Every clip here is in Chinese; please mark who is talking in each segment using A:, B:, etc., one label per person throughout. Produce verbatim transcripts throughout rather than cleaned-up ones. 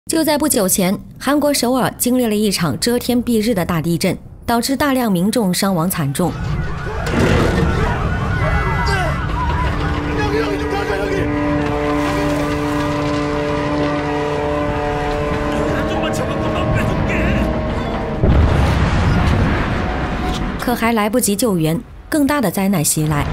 A: 就在不久前，韩国首尔经历了一场遮天蔽日的大地震，导致大量民众伤亡惨重。可还来不及救援，更大的灾难袭来。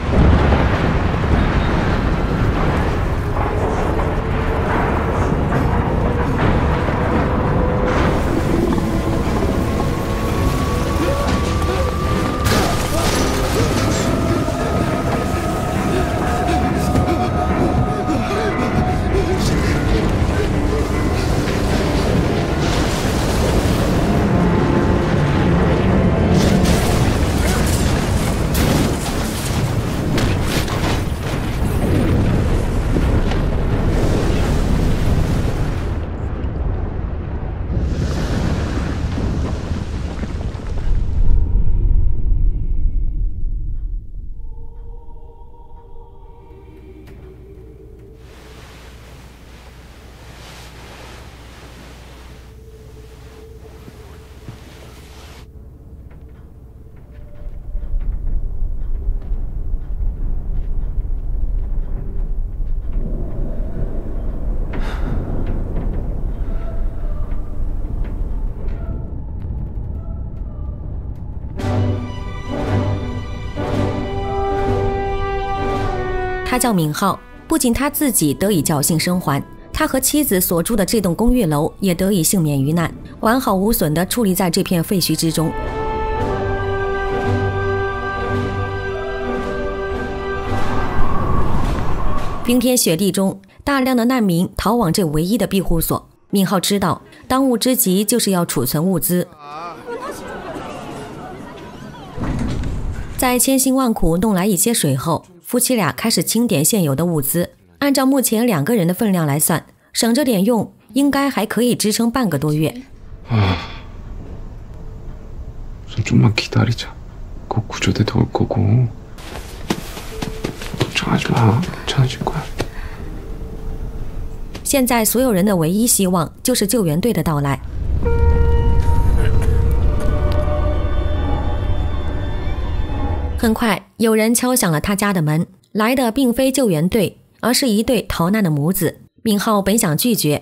A: 他叫闵浩，不仅他自己得以侥幸生还，他和妻子所住的这栋公寓楼也得以幸免于难，完好无损地矗立在这片废墟之中。冰天雪地中，大量的难民逃往这唯一的庇护所。闵浩知道，当务之急就是要储存物资。在千辛万苦弄来一些水后，夫妻俩开始清点现有的物资。按照目前两个人的分量来算，省着点用，应该还可以支撑半个多月。
B: 啊，좀만 기다리자. 곧 구조대도 올 거고. 걱정하지 마. 괜찮아질 거야.
A: 现在所有人的唯一希望就是救援队的到来。很快，有人敲响了他家的门，来的并非救援队，而是一对逃难的母子。闵浩本想拒绝，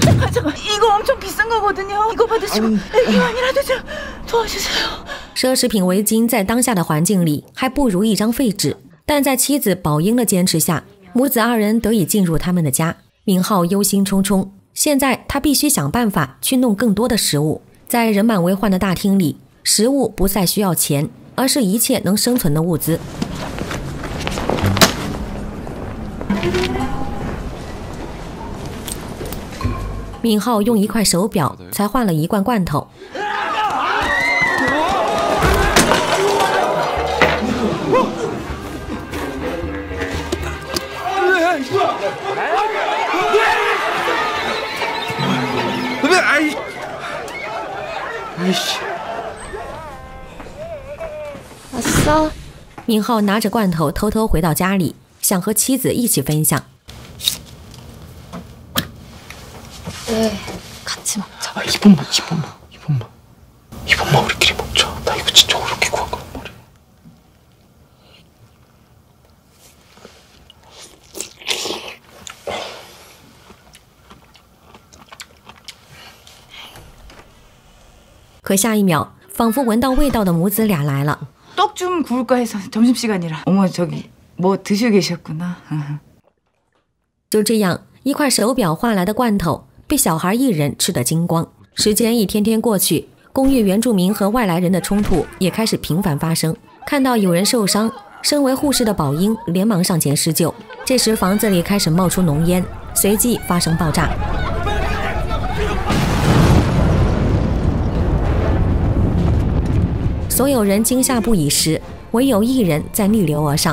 A: 奢侈品围巾在当下的环境里还不如一张废纸，但在妻子宝英的坚持下，母子二人得以进入他们的家。闵浩忧心忡忡，现在他必须想办法去弄更多的食物。在人满为患的大厅里，食物不再需要钱，而是一切能生存的物资。闵浩用一块手表才换了一罐罐头。闵浩拿着罐头偷偷回到家里，想和妻子一起分享。
C: 네, 같이 먹자.
B: 아, 이번만, 이번만, 이번만, 이번만 우리끼리 먹자. 나 이거 진짜 어렵게 구한 거란 말이야.
A: 可下一秒，仿佛闻到味道的母子俩来了。
D: 떡 좀 구울까 해서 점심시간이라. 어머 저기 뭐 드시고 계셨구나.
A: 就这样，一块手表换来的罐头被小孩一人吃得精光。时间一天天过去，公寓原住民和外来人的冲突也开始频繁发生。看到有人受伤，身为护士的宝英连忙上前施救。这时房子里开始冒出浓烟，随即发生爆炸。 所有人惊吓不已时，唯有一人在逆流而上。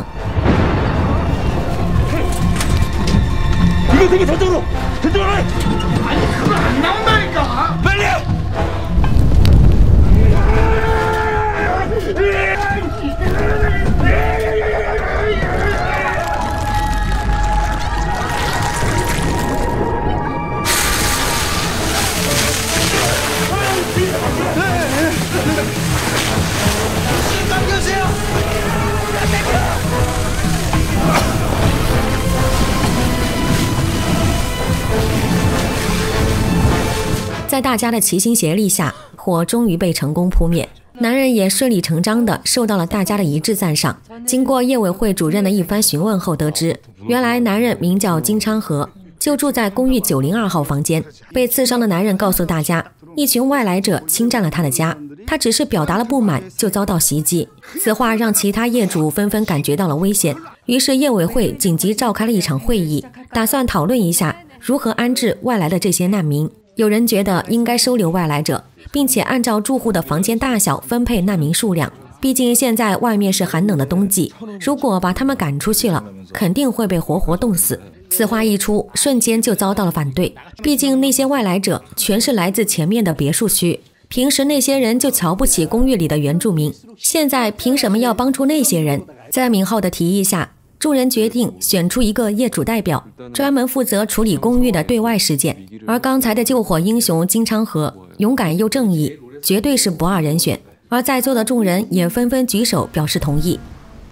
A: 在大家的齐心协力下，火终于被成功扑灭。男人也顺理成章地受到了大家的一致赞赏。经过业委会主任的一番询问后得知，原来男人名叫金昌和，就住在公寓九零二号房间。被刺伤的男人告诉大家，一群外来者侵占了他的家，他只是表达了不满就遭到袭击。此话让其他业主纷纷感觉到了危险，于是业委会紧急召开了一场会议，打算讨论一下如何安置外来的这些难民。有人觉得应该收留外来者，并且按照住户的房间大小分配难民数量，毕竟现在外面是寒冷的冬季，如果把他们赶出去了，肯定会被活活冻死。此话一出，瞬间就遭到了反对，毕竟那些外来者全是来自前面的别墅区，平时那些人就瞧不起公寓里的原住民，现在凭什么要帮助那些人？在闵浩的提议下，众人决定选出一个业主代表，专门负责处理公寓的对外事件。而刚才的救火英雄金昌和勇敢又正义，绝对是不二人选。而在座的众人也纷纷举手表示同意。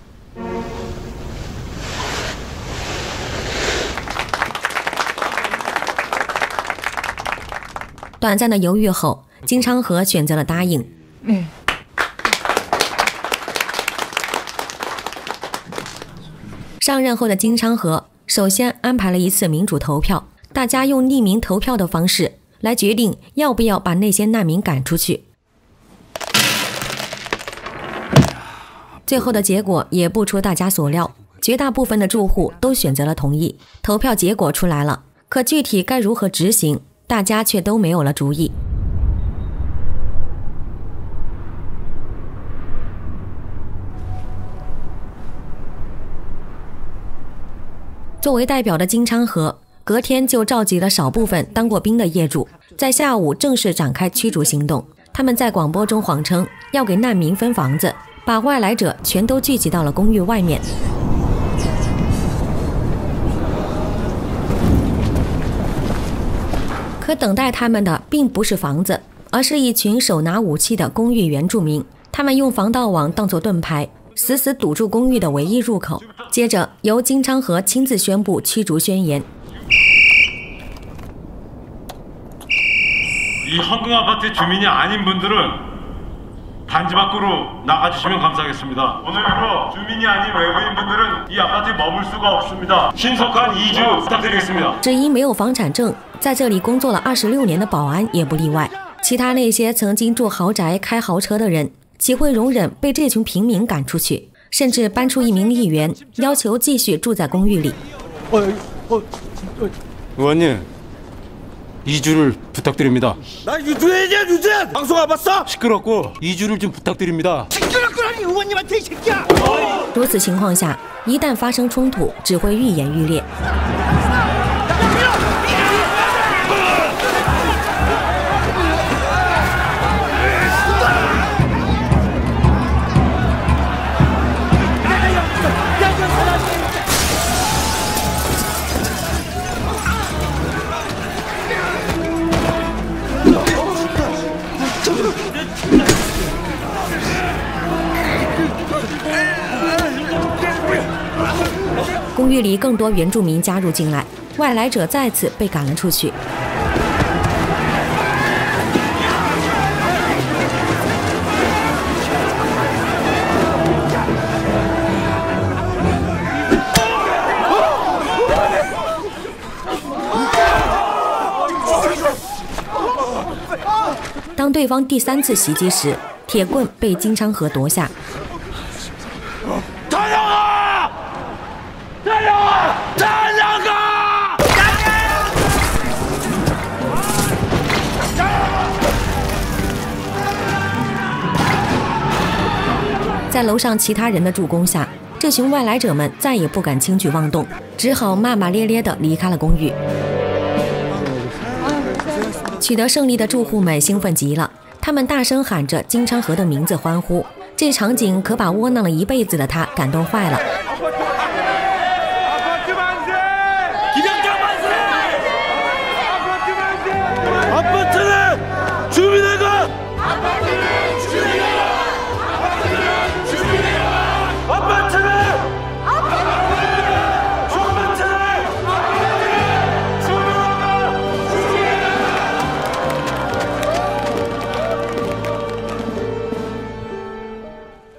A: 短暂的犹豫后，金昌和选择了答应。
D: 네。
A: 上任后的金昌和首先安排了一次民主投票，大家用匿名投票的方式来决定要不要把那些难民赶出去。最后的结果也不出大家所料，绝大部分的住户都选择了同意。投票结果出来了，可具体该如何执行，大家却都没有了主意。作为代表的金昌和隔天就召集了少部分当过兵的业主，在下午正式展开驱逐行动。他们在广播中谎称要给难民分房子，把外来者全都聚集到了公寓外面。可等待他们的并不是房子，而是一群手拿武器的公寓原住民。他们用防盗网当作盾牌，死死堵住公寓的唯一入口。接着由金昌和亲自宣布驱逐宣言。
E: 이 헌금 아파트 주민이 아닌 분들은 단지 밖으로 나가주시면 감사하겠습니다. 오늘부로 주민이 아닌 외부인 분들은 이 아파트에 머물 수가 없습니다. 신속한 이주 부탁드리겠습니다.
A: 只因没有房产证，在这里工作了二十六年的保安也不例外。其他那些曾经住豪宅、开豪车的人，岂会容忍被这群平民赶出去？甚至搬出一名议员，要求继续住在公寓里。
E: 의원님, 이주를 부탁드립니다.
F: 나 유주해야 유주! 방송 안 봤어?
E: 시끄럽고 이주를 좀 부탁드립니다.
F: 시끄럽구나니 의원님한테 이 새끼야!
A: 如此情况下，一旦发生冲突，只会愈演愈烈。公寓里更多原住民加入进来，外来者再次被赶了出去。当对方第三次袭击时，铁棍被金昌和夺下。 在楼上其他人的助攻下，这群外来者们再也不敢轻举妄动，只好骂骂咧咧地离开了公寓。取得胜利的住户们兴奋极了，他们大声喊着金昌和的名字欢呼。这场景可把窝囊了一辈子的他感动坏了。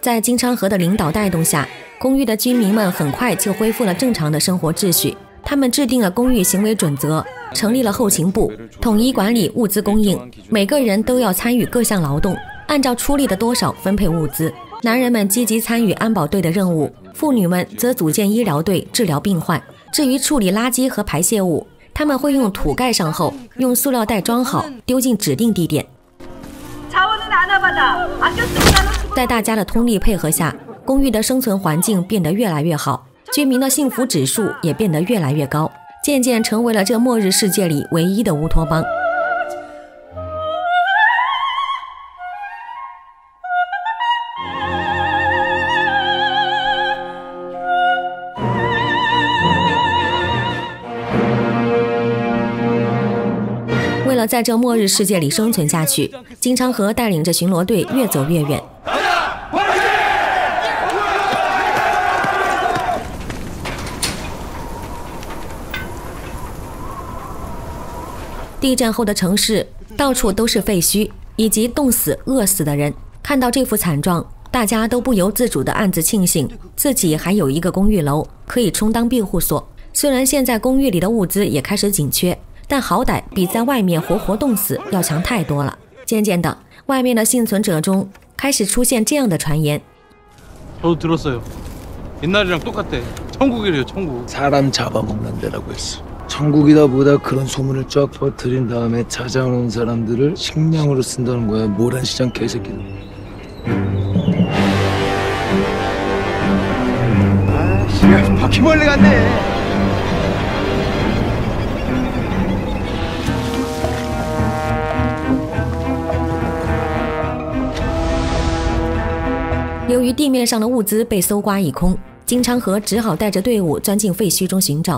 A: 在金昌和的领导带动下，公寓的居民们很快就恢复了正常的生活秩序。他们制定了公寓行为准则，成立了后勤部，统一管理物资供应。每个人都要参与各项劳动，按照出力的多少分配物资。男人们积极参与安保队的任务，妇女们则组建医疗队治疗病患。至于处理垃圾和排泄物，他们会用土盖上后，用塑料袋装好，丢进指定地点。在大家的通力配合下，公寓的生存环境变得越来越好，居民的幸福指数也变得越来越高，渐渐成为了这末日世界里唯一的乌托邦。为了在这末日世界里生存下去，金昌和带领着巡逻队越走越远。地震后的城市到处都是废墟以及冻死饿死的人。看到这幅惨状，大家都不由自主地暗自庆幸自己还有一个公寓楼可以充当庇护所。虽然现在公寓里的物资也开始紧缺，但好歹比在外面活活冻死要强太多了。渐渐的，外面的幸存者中开始出现这样的传言：
G: 저도 들었어요. 옛날이랑 똑같대. 천국이래요, 천국.
B: 사람 잡아먹는 데라고 했어. 천국이다 보다 그런 소문을 쫙 퍼뜨린 다음에 찾아오는 사람들을 식량으로 쓴다는 거야. 모란시장 개새끼들. 아씨, 바퀴벌레 같네.
A: 由于地面上的物资被搜刮一空，金昌和只好带着队伍钻进废墟中寻找。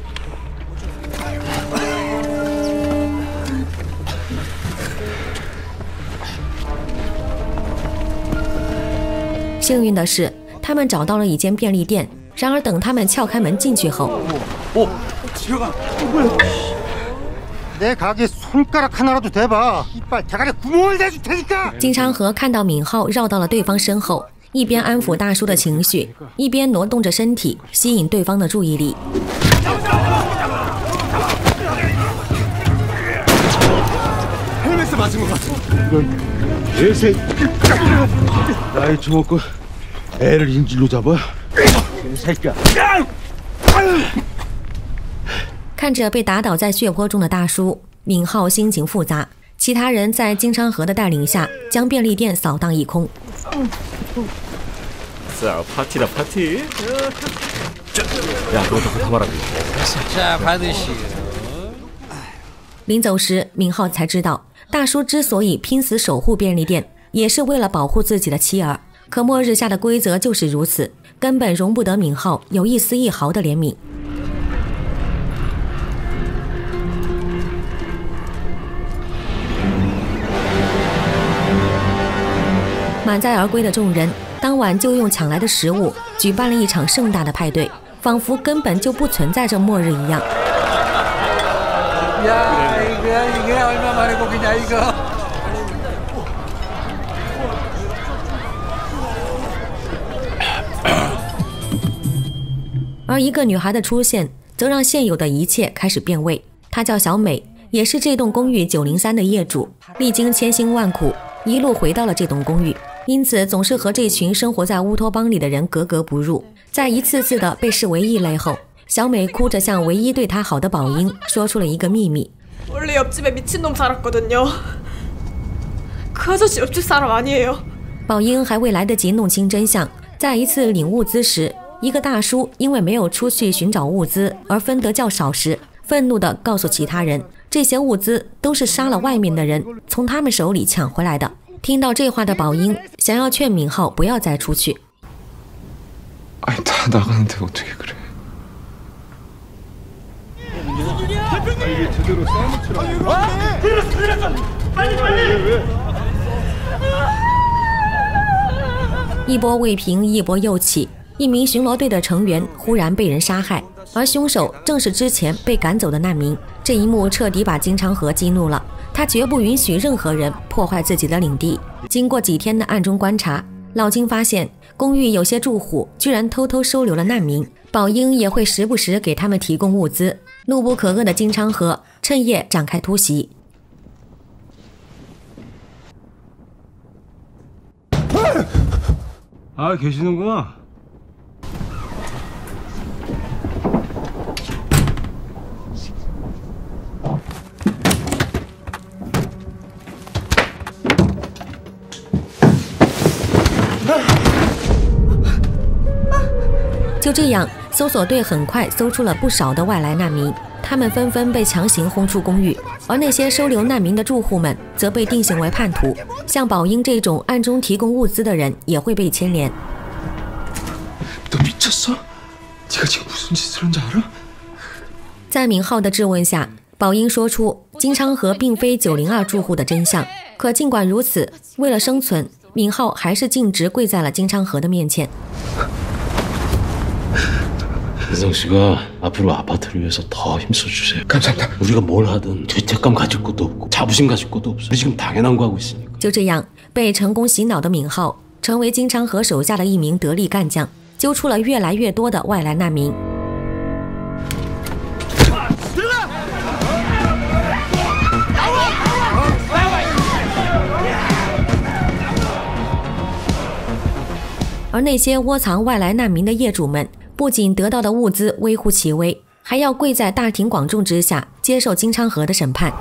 A: 幸运的是，他们找到了一间便利店。然而，等他们撬开门进去后，
F: 어, 지혁아, 뭐야? 내 가게 손가락 하나라도 대봐. 이빨 대가리 구멍을 내줄 테니까.
A: 金昌和看到敏浩绕到了对方身后，一边安抚大叔的情緒，一边挪动着身体，吸引对方的注意力。
F: 헬멧을 맞은 것 같아. 이런 개새끼. 나이 처먹고 애를 인질로 잡아. 개새끼야.
A: 看着被打倒在血泊中的大叔，敏浩心情复杂。其他人在金昌和的带领下，将便利店扫荡一空。
H: 자, 파티다 파티. 야, 너도 담아라. 자, 받으시오.
A: 临走时，敏浩才知道，大叔之所以拼死守护便利店，也是为了保护自己的妻儿。可末日下的规则就是如此，根本容不得敏浩有一丝一毫的怜悯。满载而归的众人，当晚就用抢来的食物举办了一场盛大的派对，仿佛根本就不存在着末日一样。
H: 야, 이거 이게 얼마 만에 고기냐 이거.
A: 而一个女孩的出现，则让现有的一切开始变味。她叫小美，也是这栋公寓九零三的业主，历经千辛万苦，一路回到了这栋公寓。 因此，总是和这群生活在乌托邦里的人格格不入。在一次次的被视为异类后，小美哭着向唯一对她好的宝英说出了一个秘密。
I: 원래 옆집에 미친놈 살았거든요. 그 아저씨 옆집 사람 아니에요.
A: 宝英还未来得及弄清真相，在一次领物资时，一个大叔因为没有出去寻找物资而分得较少时，愤怒地告诉其他人，这些物资都是杀了外面的人从他们手里抢回来的。 听到这话的宝英想要劝敏浩不要再出去。
B: 아니 다 나가는데 어떻게 그래?
F: 빨리 빨리!
A: 一波未平，一波又起。一名巡逻队的成员忽然被人杀害，而凶手正是之前被赶走的难民。这一幕彻底把金昌和激怒了。 他绝不允许任何人破坏自己的领地。经过几天的暗中观察， 老金发现公寓有些住户居然偷偷收留了难民，宝英也会时不时给他们提供物资。怒不可遏的金昌河趁夜展开突袭。
E: 아 계시는구나.
A: 아! 就这样，搜索队很快搜出了不少的外来难民，他们纷纷被强行轰出公寓，而那些收留难民的住户们则被定性为叛徒。像宝英这种暗中提供物资的人也会被牵连。
B: 너 미쳤어? 네가 지금 무슨 짓을 한지 알아?
A: 在闵浩的质问下，宝英说出金昌河并非九零二住户的真相。可尽管如此，为了生存，闵浩还是径直跪在了金昌河的面前。
J: 은성 씨가 앞으로 아파트를 위해서 더 힘써 주세요.
B: 감사합니다.
J: 우리가 뭘 하든 죄책감 가질 것도 없고 자부심 가질 것도 없어. 우리 지금 당연한 거 하고 있으니까.
A: 就这样，被成功洗脑的闵浩成为金昌河手下的一名得力干将，揪出了越来越多的外来难民。而那些窝藏外来难民的业主们。 不仅得到的物资微乎其微，还要跪在大庭广众之下接受金昌河的审判。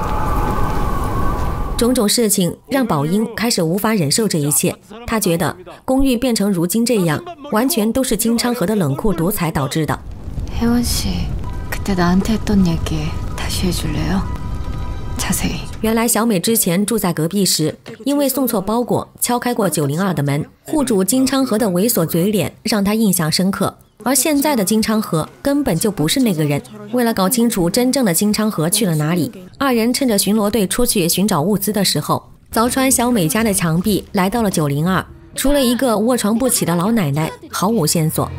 A: 种种事情让宝英开始无法忍受这一切，他觉得公寓变成如今这样，完全都是金昌河的冷酷独裁导致的。
C: 혜원 씨, 그때 나한테 했던 얘기 다시 해줄래요? 자세히.
A: 原来小美之前住在隔壁时，因为送错包裹敲开过九零二的门，户主金昌河的猥琐嘴脸让她印象深刻。而现在的金昌河根本就不是那个人。为了搞清楚真正的金昌河去了哪里，二人趁着巡逻队出去寻找物资的时候，凿穿小美家的墙壁，来到了九零二。除了一个卧床不起的老奶奶，毫无线索。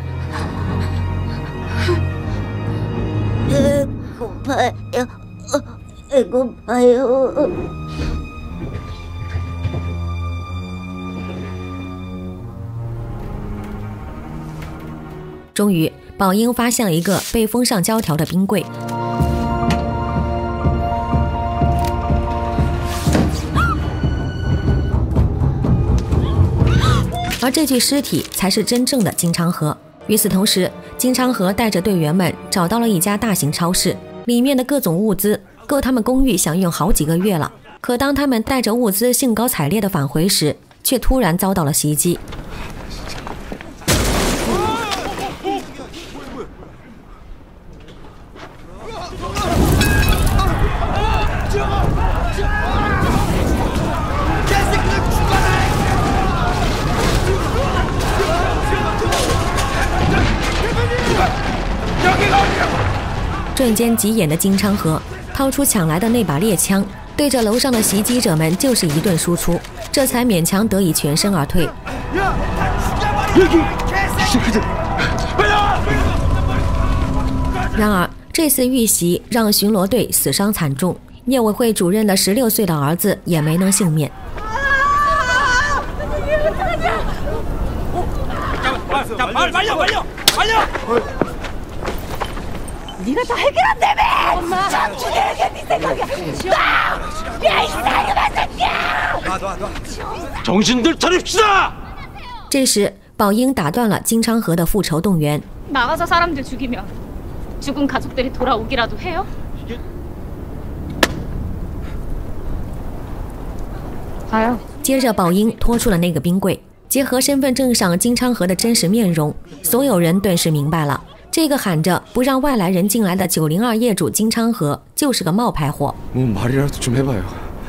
K: 배고파요. 배고파요.
A: 终于，宝英发现了一个被封上胶条的冰柜。而这具尸体才是真正的金昌河。与此同时，金昌河带着队员们找到了一家大型超市，里面的各种物资够他们公寓享用好几个月了。可当他们带着物资兴高采烈地返回时，却突然遭到了袭击。 瞬间急眼的金昌河掏出抢来的那把猎枪，对着楼上的袭击者们就是一顿输出，这才勉强得以全身而退。然而，这次遇袭让巡逻队死伤惨重，业委会主任的十六岁的儿子也没能幸免。
K: 네가 다 해결한다며! 엄마! 참 죽이는 게 네 생각이야! 놔! 야, 이 사이그만 새끼야! 놔, 놔, 놔!
J: 정신들 차립시다!
A: 这时，宝英打断了金昌河的复仇动员。
L: 나가서 사람들 죽이면 죽은 가족들이 돌아오기라도 해요?
A: 接着，宝英拖出了那个冰柜，结合身份证上金昌河的真实面容，所有人顿时明白了。 这个喊着不让外来人进来的九零二业主金昌河就是个冒牌货。
B: 뭐 말이라도 좀 해봐요.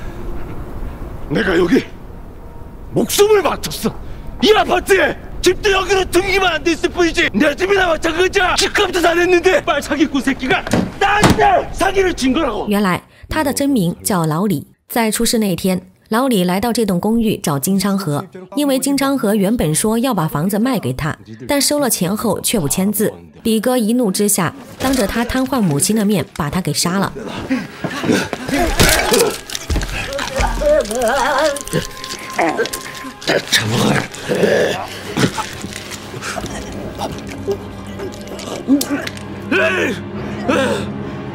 B: 내가 여기 목숨을 바쳤어. 이 아파트에 집도 여기로 등기만 안 돼 있을 뿐이지. 내 집이나 마찬가지야. 집값도 다 냈는데 빨 사기꾼 새끼가 나한테 사기를 친 거라고.
A: 原来他的真名叫老李。在出事那天，老李来到这栋公寓找金昌河，因为金昌河原本说要把房子卖给他，但收了钱后却不签字。 李哥一怒之下，当着他瘫痪母亲的面把他给杀了。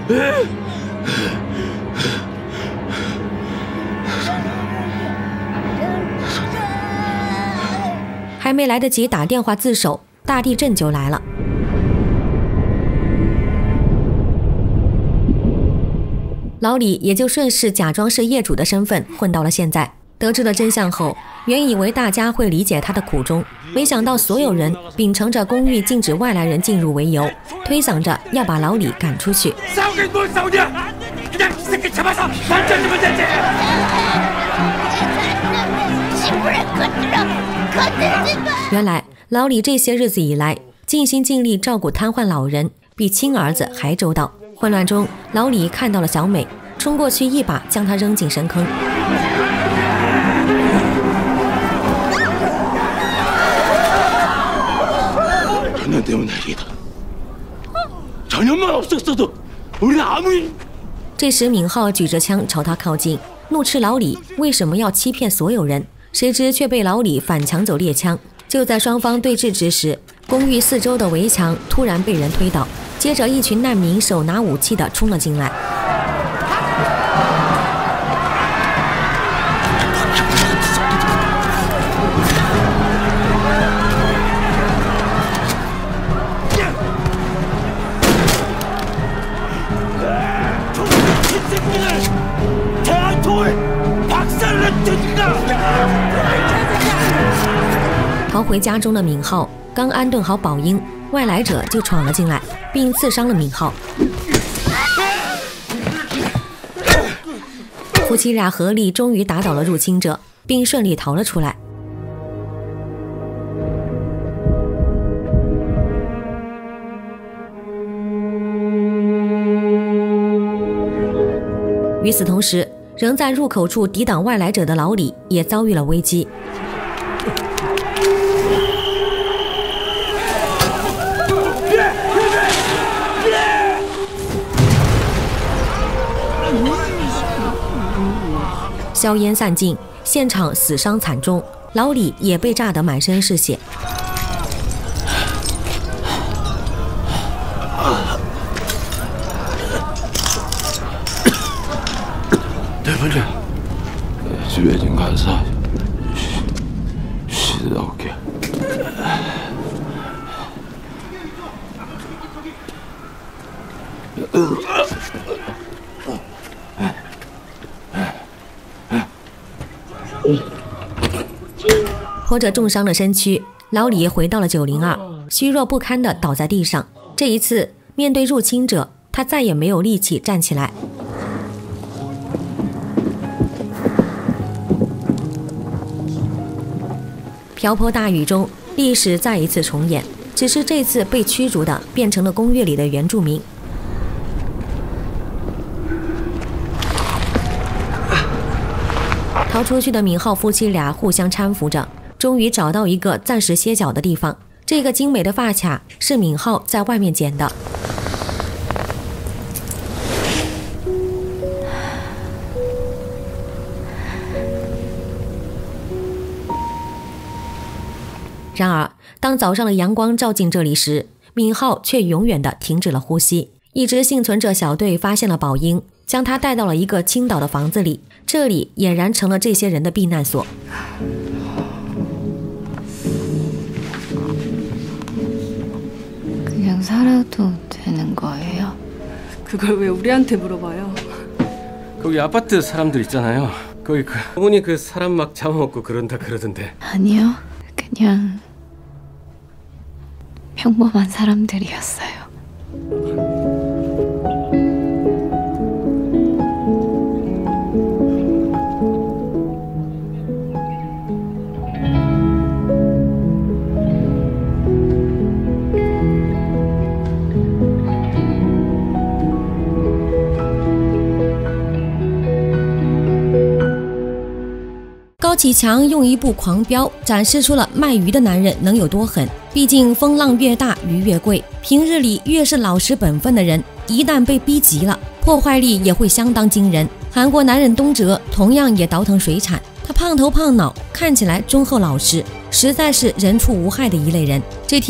A: 还没来得及打电话自首，大地震就来了。老李也就顺势假装是业主的身份混到了现在。得知了真相后，原以为大家会理解他的苦衷，没想到所有人秉承着公寓禁止外来人进入为由，推搡着要把老李赶出去。原来老李这些日子以来尽心尽力照顾瘫痪老人，比亲儿子还周到。混乱中，老李看到了小美，冲过去一把将她扔进深坑。这时闵浩举着枪朝他靠近，怒斥老李为什么要欺骗所有人，谁知却被老李反抢走猎枪。就在双方对峙之时，公寓四周的围墙突然被人推倒，接着一群难民手拿武器的冲了进来。逃回家中的闵浩刚安顿好宝英，外来者就闯了进来，并刺伤了闵浩。夫妻俩合力终于打倒了入侵者，并顺利逃了出来。与此同时，仍在入口处抵挡外来者的老李也遭遇了危机。硝烟散尽，现场死伤惨重，老李也被炸得满身是血。
B: 대표님, 집에 좀 가서 쉬다 올게.
A: 拖着重伤的身躯，老李回到了九零二，虚弱不堪地倒在地上。这一次，面对入侵者，他再也没有力气站起来。瓢泼大雨中，历史再一次重演，只是这次被驱逐的变成了公寓里的原住民。逃出去的闵浩夫妻俩互相搀扶着，终于找到一个暂时歇脚的地方。这个精美的发卡是闵浩在外面捡的。然而，当早上的阳光照进这里时，闵浩却永远地停止了呼吸。一支幸存者小队发现了宝英，将他带到了一个倾倒的房子里，这里俨然成了这些人的避难所。
C: 그냥 살아도 되는 거예요?
I: 그걸 왜 우리한테 물어봐요?
J: 거기 아파트 사람들 있잖아요. 거기 그 어머니 그 사람 막 잡아먹고 그런다 그러던데.
C: 아니요. 그냥 평범한 사람들이었어요.
A: 《高启强用一部《狂飙》展示出了卖鱼的男人能有多狠。毕竟风浪越大，鱼越贵。平日里越是老实本分的人，一旦被逼急了，破坏力也会相当惊人。韩国男人东哲同样也倒腾水产，他胖头胖脑，看起来忠厚老实，实在是人畜无害的一类人。这天，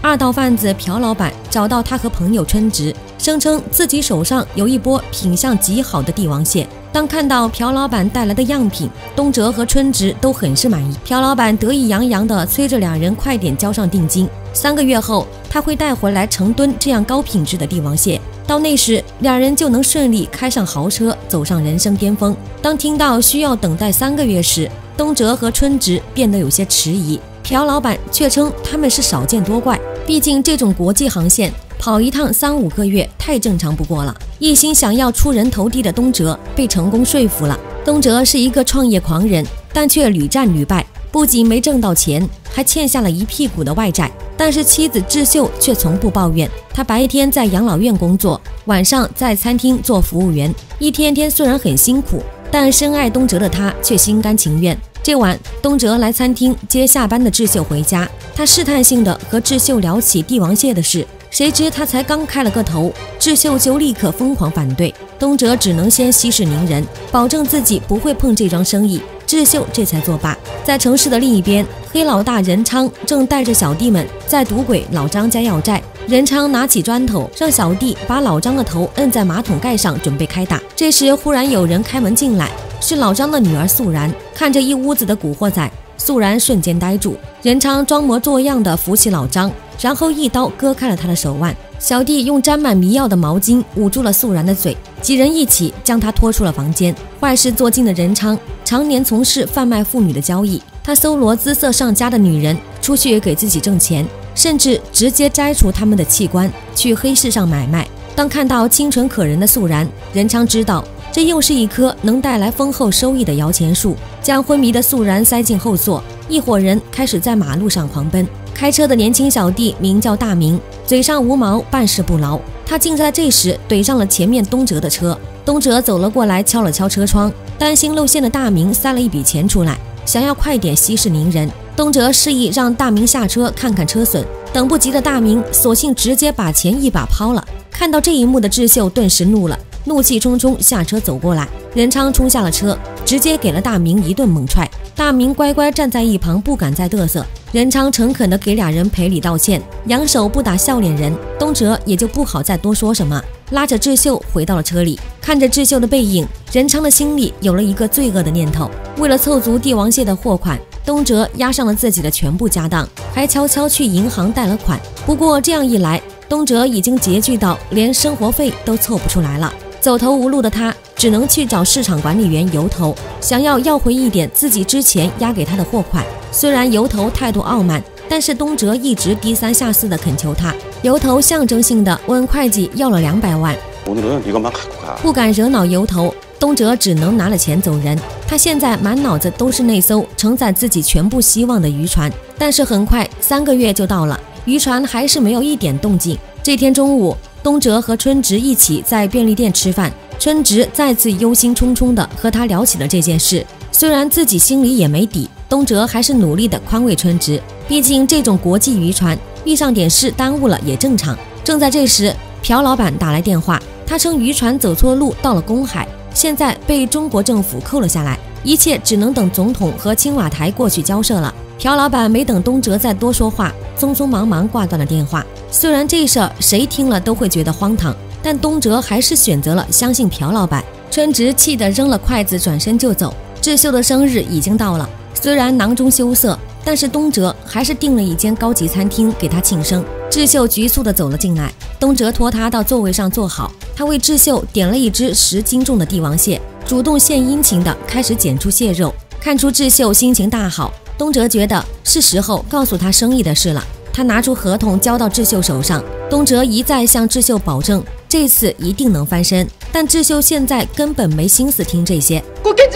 A: 二道贩子朴老板找到他和朋友春直，声称自己手上有一波品相极好的帝王蟹。当看到朴老板带来的样品，东哲和春直都很是满意。朴老板得意洋洋地催着两人快点交上定金，三个月后他会带回来成吨这样高品质的帝王蟹。到那时，两人就能顺利开上豪车，走上人生巅峰。当听到需要等待三个月时，东哲和春直变得有些迟疑，朴老板却称他们是少见多怪，毕竟这种国际航线跑一趟三五个月太正常不过了。一心想要出人头地的东哲被成功说服了。东哲是一个创业狂人，但却屡战屡败，不仅没挣到钱，还欠下了一屁股的外债。但是妻子智秀却从不抱怨，她白天在养老院工作，晚上在餐厅做服务员，一天天虽然很辛苦，但深爱东哲的她却心甘情愿。这晚，东哲来餐厅接下班的智秀回家，他试探性的和智秀聊起帝王蟹的事，谁知他才刚开了个头，智秀就立刻疯狂反对，东哲只能先息事宁人，保证自己不会碰这桩生意。智秀这才作罢。在城市的另一边，黑老大任昌正带着小弟们在赌鬼老张家要债。任昌拿起砖头，让小弟把老张的头摁在马桶盖上，准备开打。这时忽然有人开门进来，是老张的女儿素然。看着一屋子的古惑仔，素然瞬间呆住。任昌装模作样的扶起老张，然后一刀割开了他的手腕。小弟用沾满迷药的毛巾捂住了素然的嘴，几人一起将他拖出了房间。坏事做尽的任昌常年从事贩卖妇女的交易，他搜罗姿色上佳的女人出去给自己挣钱，甚至直接摘除他们的器官去黑市上买卖。当看到清纯可人的素然，任昌知道这又是一棵能带来丰厚收益的摇钱树，将昏迷的素然塞进后座，一伙人开始在马路上狂奔。开车的年轻小弟名叫大明，嘴上无毛，办事不牢，他竟在这时怼上了前面东哲的车。东哲走了过来，敲了敲车窗，担心露馅的大明塞了一笔钱出来，想要快点息事宁人。东哲示意让大明下车看看车损，等不及的大明索性直接把钱一把抛了。看到这一幕的智秀顿时怒了，怒气冲冲下车走过来，任昌冲下了车，直接给了大明一顿猛踹。大明乖乖站在一旁，不敢再嘚瑟。任昌诚恳地给俩人赔礼道歉，扬手不打笑脸人，东哲也就不好再多说什么，拉着智秀回到了车里。看着智秀的背影，任昌的心里有了一个罪恶的念头。为了凑足帝王蟹的货款，东哲押上了自己的全部家当，还悄悄去银行贷了款。不过这样一来，东哲已经拮据到连生活费都凑不出来了。走投无路的他只能去找市场管理员油头，想要要回一点自己之前押给他的货款。虽然油头态度傲慢，但是东哲一直低三下四的恳求他。油头象征性的问会计要了两百万，不敢惹恼油头，东哲只能拿了钱走人。他现在满脑子都是那艘承载自己全部希望的渔船，但是很快三个月就到了，渔船还是没有一点动静。这天中午，东哲和春直一起在便利店吃饭，春直再次忧心忡忡地和他聊起了这件事。虽然自己心里也没底，东哲还是努力地宽慰春直，毕竟这种国际渔船遇上点事耽误了也正常。正在这时，朴老板打来电话，他称渔船走错路到了公海，现在被中国政府扣了下来，一切只能等总统和青瓦台过去交涉了。朴老板没等东哲再多说话，匆匆忙忙挂断了电话。虽然这事儿谁听了都会觉得荒唐，但东哲还是选择了相信朴老板。春直气得扔了筷子，转身就走。智秀的生日已经到了，虽然囊中羞涩，但是东哲还是订了一间高级餐厅给他庆生。智秀局促地走了进来，东哲拖他到座位上坐好，他为智秀点了一只十斤重的帝王蟹，主动献殷勤地开始剪出蟹肉。看出智秀心情大好，东哲觉得是时候告诉他生意的事了。他拿出合同交到智秀手上，东哲一再向智秀保证这次一定能翻身，但智秀现在根本没心思听这些。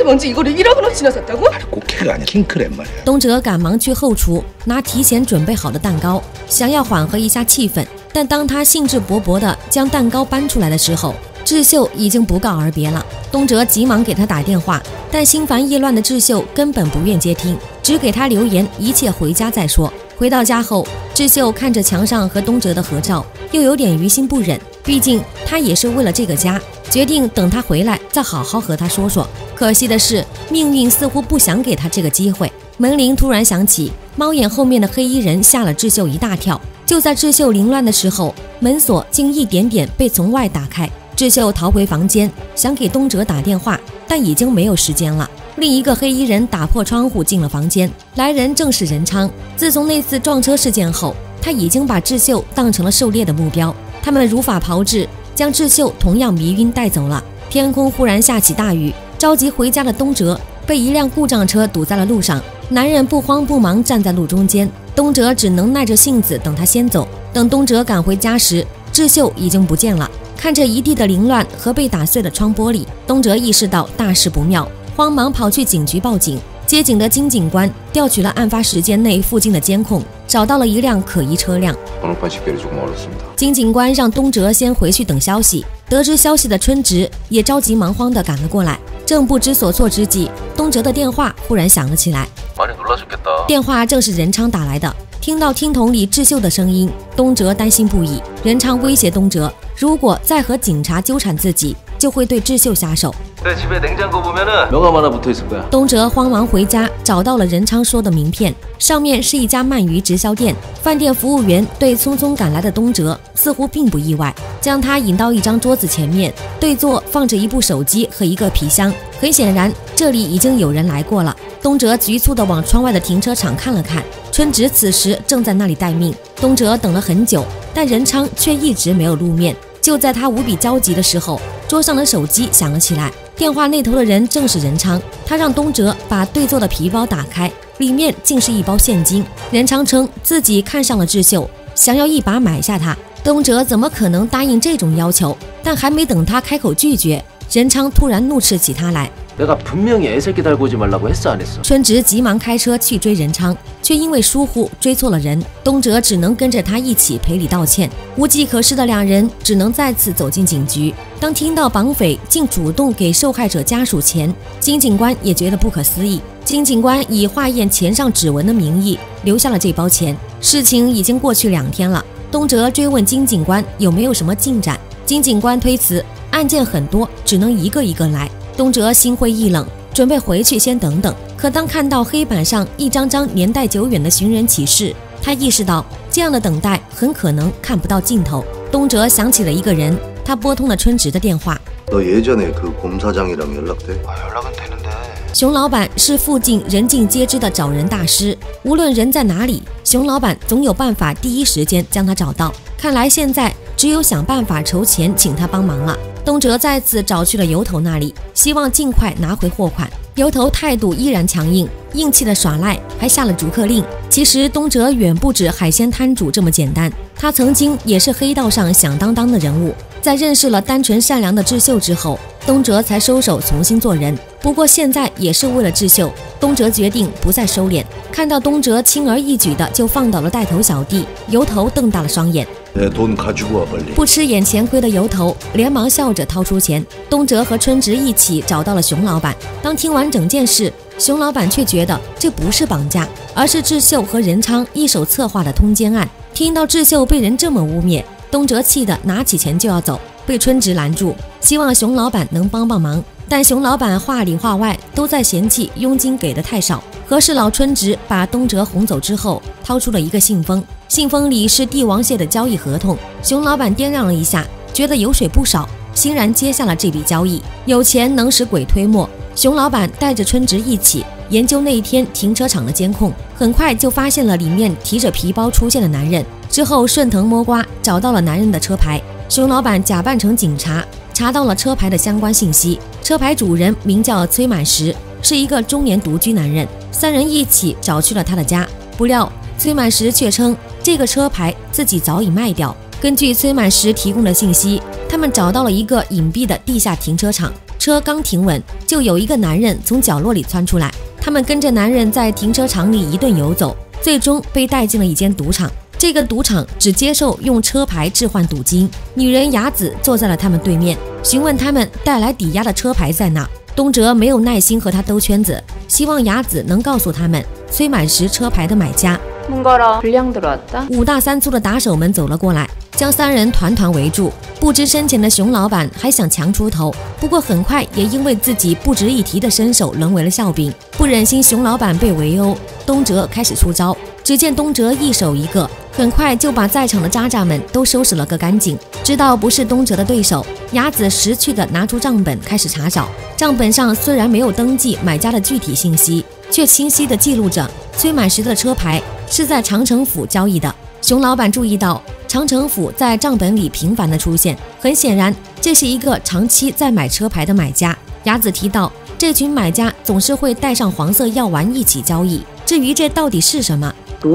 A: 东哲赶忙去后厨拿提前准备好的蛋糕，想要缓和一下气氛，但当他兴致勃勃地将蛋糕搬出来的时候，智秀已经不告而别了。东哲急忙给他打电话，但心烦意乱的智秀根本不愿接听，只给他留言一切回家再说。回到家后，智秀看着墙上和东哲的合照，又有点于心不忍，毕竟他也是为了这个家，决定等他回来再好好和他说说。可惜的是，命运似乎不想给他这个机会。门铃突然响起，猫眼后面的黑衣人吓了智秀一大跳。 就在智秀凌乱的时候，门锁竟一点点被从外打开。智秀逃回房间，想给东哲打电话，但已经没有时间了。另一个黑衣人打破窗户进了房间，来人正是任昌。自从那次撞车事件后，他已经把智秀当成了狩猎的目标。他们如法炮制，将智秀同样迷晕带走了。天空忽然下起大雨，着急回家的东哲被一辆故障车堵在了路上。男人不慌不忙站在路中间，东哲只能耐着性子等他先走。等东哲赶回家时，智秀已经不见了。看着一地的凌乱和被打碎的窗玻璃，东哲意识到大事不妙，慌忙跑去警局报警。接警的金警官调取了案发时间内附近的监控，找到了一辆可疑车辆。金警官让东哲先回去等消息。得知消息的春直也着急忙慌地赶了过来。正不知所措之际，东哲的电话忽然响了起来。电话正是任昌打来的。听到听筒里智秀的声音，东哲担心不已。任昌威胁东哲，如果再和警察纠缠自己，就会对智秀下手。东哲慌忙回家，找到了任昌说的名片，上面是一家鳗鱼直销店。饭店服务员对匆匆赶来的东哲似乎并不意外，将他引到一张桌子前面，对座放着一部手机和一个皮箱。很显然，这里已经有人来过了。东哲局促地往窗外的停车场看了看，春直此时正在那里待命。东哲等了很久，但任昌却一直没有露面。就在他无比焦急的时候，桌上的手机响了起来。电话那头的人正是任昌，他让东哲把对座的皮包打开，里面竟是一包现金。任昌称自己看上了智秀，想要一把买下她。东哲怎么可能答应这种要求？但还没等他开口拒绝，任昌突然怒斥起他来。春直急忙开车去追任昌，却因为疏忽追错了人。东哲只能跟着他一起赔礼道歉。无计可施的两人只能再次走进警局。当听到绑匪竟主动给受害者家属钱，金警官也觉得不可思议。金警官以化验钱上指纹的名义留下了这包钱。事情已经过去两天了，东哲追问金警官有没有什么进展，金警官推辞，案件很多，只能一个一个来。东哲心灰意冷，准备回去先等等。可当看到黑板上一张张年代久远的寻人启事，他意识到这样的等待很可能看不到尽头。东哲想起了一个人，他拨通了春直的电话。熊老板是附近人尽皆知的找人大师，无论人在哪里，熊老板总有办法第一时间将他找到。看来现在只有想办法筹钱请他帮忙了。东哲再次找去了油头那里，希望尽快拿回货款。油头态度依然强硬，硬气的耍赖，还下了逐客令。其实东哲远不止海鲜摊主这么简单，他曾经也是黑道上响当当的人物。在认识了单纯善良的智秀之后，东哲才收手重新做人。不过现在也是为了智秀，东哲决定不再收敛。看到东哲轻而易举的就放倒了带头小弟，油头瞪大了双眼。不吃眼前亏的油头连忙笑着掏出钱。东哲和春直一起找到了熊老板。当听完整件事，熊老板却觉得这不是绑架，而是智秀和任昌一手策划的通奸案。听到智秀被人这么污蔑，东哲气得拿起钱就要走，被春直拦住，希望熊老板能帮帮忙。但熊老板话里话外都在嫌弃佣金给的太少。和事佬春直把东哲哄走之后，掏出了一个信封，信封里是帝王蟹的交易合同。熊老板掂量了一下，觉得油水不少，欣然接下了这笔交易。有钱能使鬼推磨，熊老板带着春直一起研究那一天停车场的监控，很快就发现了里面提着皮包出现的男人。之后顺藤摸瓜找到了男人的车牌，熊老板假扮成警察，查到了车牌的相关信息。车牌主人名叫崔满石，是一个中年独居男人。三人一起找去了他的家，不料崔满石却称这个车牌自己早已卖掉。根据崔满石提供的信息，他们找到了一个隐蔽的地下停车场，车刚停稳，就有一个男人从角落里窜出来。他们跟着男人在停车场里一顿游走，最终被带进了一间赌场。这个赌场只接受用车牌置换赌金。女人雅子坐在了他们对面，询问他们带来抵押的车牌在哪。东哲没有耐心和他兜圈子，希望雅子能告诉他们崔满石车牌的买家。五大三粗的打手们走了过来，将三人团团围住。不知深浅的熊老板还想强出头，不过很快也因为自己不值一提的身手沦为了笑柄。不忍心熊老板被围殴，东哲开始出招。只见东哲一手一个，很很快就把在场的渣渣们都收拾了个干净。知道不是东哲的对手，雅子识趣地拿出账本开始查找。账本上虽然没有登记买家的具体信息，却清晰地记录着崔满石的车牌是在长城府交易的。熊老板注意到长城府在账本里频繁地出现，很显然这是一个长期在买车牌的买家。雅子提到，这群买家总是会带上黄色药丸一起交易，至于这到底是什么，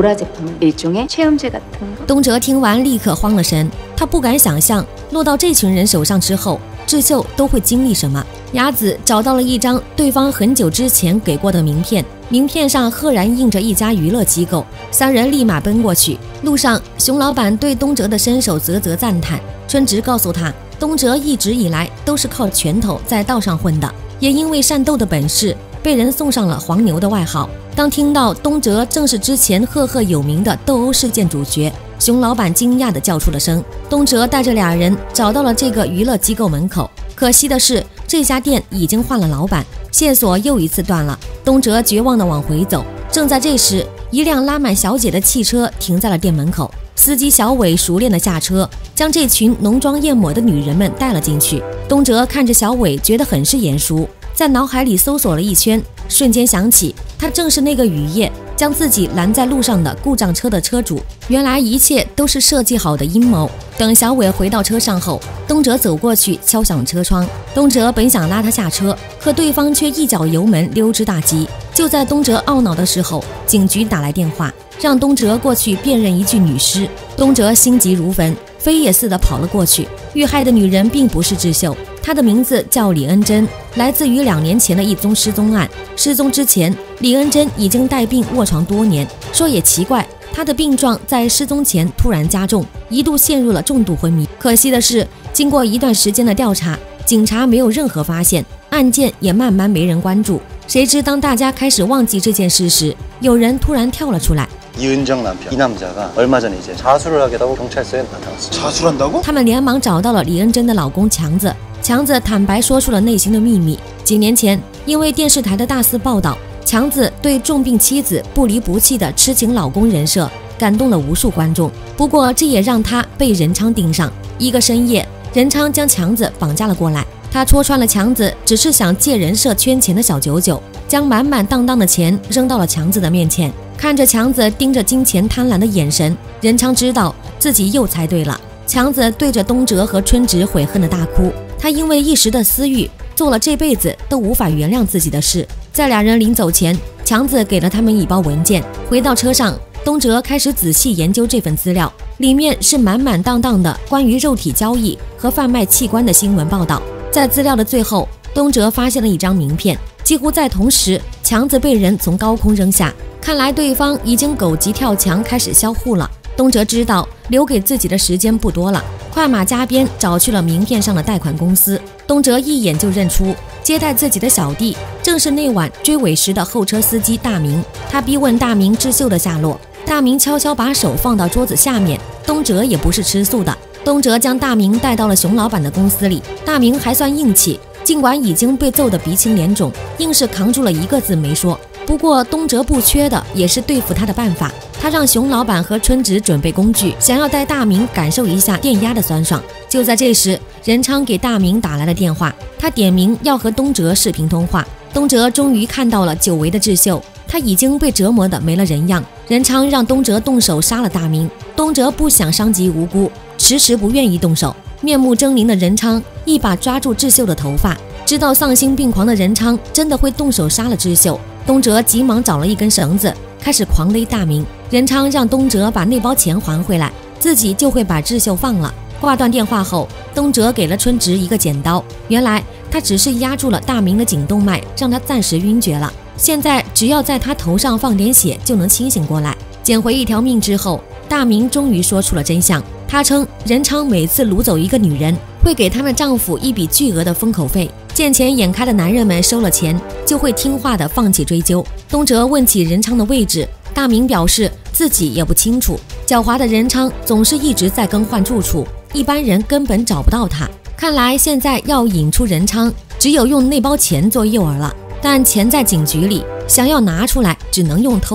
A: 东哲听完立刻慌了神，他不敢想象落到这群人手上之后，智秀都会经历什么。雅子找到了一张对方很久之前给过的名片，名片上赫然印着一家娱乐机构。三人立马奔过去。路上，熊老板对东哲的身手啧啧赞叹。春直告诉他，东哲一直以来都是靠拳头在道上混的，也因为善斗的本事被人送上了黄牛的外号。当听到东哲正是之前赫赫有名的斗殴事件主角，熊老板惊讶地叫出了声。东哲带着俩人找到了这个娱乐机构门口，可惜的是这家店已经换了老板，线索又一次断了。东哲绝望地往回走，正在这时，一辆拉满小姐的汽车停在了店门口。司机小伟熟练地下车，将这群浓妆艳抹的女人们带了进去。东哲看着小伟，觉得很是眼熟，在脑海里搜索了一圈，瞬间想起他正是那个雨夜将自己拦在路上的故障车的车主。原来一切都是设计好的阴谋。等小伟回到车上后，东哲走过去敲响车窗。东哲本想拉他下车，可对方却一脚油门溜之大吉。就在东哲懊恼的时候，警局打来电话，让东哲过去辨认一具女尸。东哲心急如焚，飞也似的跑了过去。遇害的女人并不是智秀，她的名字叫李恩珍，来自于两年前的一宗失踪案。失踪之前，李恩珍已经带病卧床多年。说也奇怪，她的病状在失踪前突然加重，一度陷入了重度昏迷。可惜的是，经过一段时间的调查，警察没有任何发现，案件也慢慢没人关注。谁知当大家开始忘记这件事时，有人突然跳了出来。
M: 이은정 남편 이 남자가 얼마 전에 이제 자수를 하겠다고 경찰서에 나타났어.
B: 자수한다고?
A: 他们连忙找到了李恩珍的老公强子。强子坦白说出了内心的秘密。几年前，因为电视台的大肆报道，强子对重病妻子不离不弃的痴情老公人设感动了无数观众。不过，这也让他被任昌盯上。一个深夜，任昌将强子绑架了过来。他戳穿了强子只是想借人设圈钱的小九九，将满满当当的钱扔到了强子的面前。 看着强子盯着金钱贪婪的眼神，任昌知道自己又猜对了。强子对着东哲和春直悔恨的大哭，他因为一时的私欲，做了这辈子都无法原谅自己的事。在俩人临走前，强子给了他们一包文件。回到车上，东哲开始仔细研究这份资料，里面是满满当当的关于肉体交易和贩卖器官的新闻报道。在资料的最后，东哲发现了一张名片，几乎在同时，强子被人从高空扔下。 看来对方已经狗急跳墙，开始销户了。东哲知道留给自己的时间不多了，快马加鞭找去了名片上的贷款公司。东哲一眼就认出接待自己的小弟正是那晚追尾时的候车司机大明。他逼问大明智秀的下落，大明悄悄把手放到桌子下面。东哲也不是吃素的，东哲将大明带到了熊老板的公司里。大明还算硬气，尽管已经被揍得鼻青脸肿，硬是扛住了一个字没说。 不过东哲不缺的也是对付他的办法，他让熊老板和春直准备工具，想要带大明感受一下电压的酸爽。就在这时，任昌给大明打来了电话，他点名要和东哲视频通话。东哲终于看到了久违的智秀，他已经被折磨得没了人样。任昌让东哲动手杀了大明，东哲不想伤及无辜，迟迟不愿意动手。面目狰狞的任昌一把抓住智秀的头发，知道丧心病狂的任昌真的会动手杀了智秀。 东哲急忙找了一根绳子，开始狂勒大明。任昌让东哲把那包钱还回来，自己就会把智秀放了。挂断电话后，东哲给了春直一个剪刀，原来他只是压住了大明的颈动脉，让他暂时晕厥了。现在只要在他头上放点血，就能清醒过来。捡回一条命之后，大明终于说出了真相。他称任昌每次掳走一个女人，会给他们丈夫一笔巨额的封口费。 见钱眼开的男人们收了钱，就会听话的放弃追究。东哲问起任昌的位置，大明表示自己也不清楚。狡猾的任昌总是一直在更换住处，一般人根本找不到他。看来现在要引出任昌，只有用那包钱做诱饵了。但钱在警局里，想要拿出来，只能用偷的。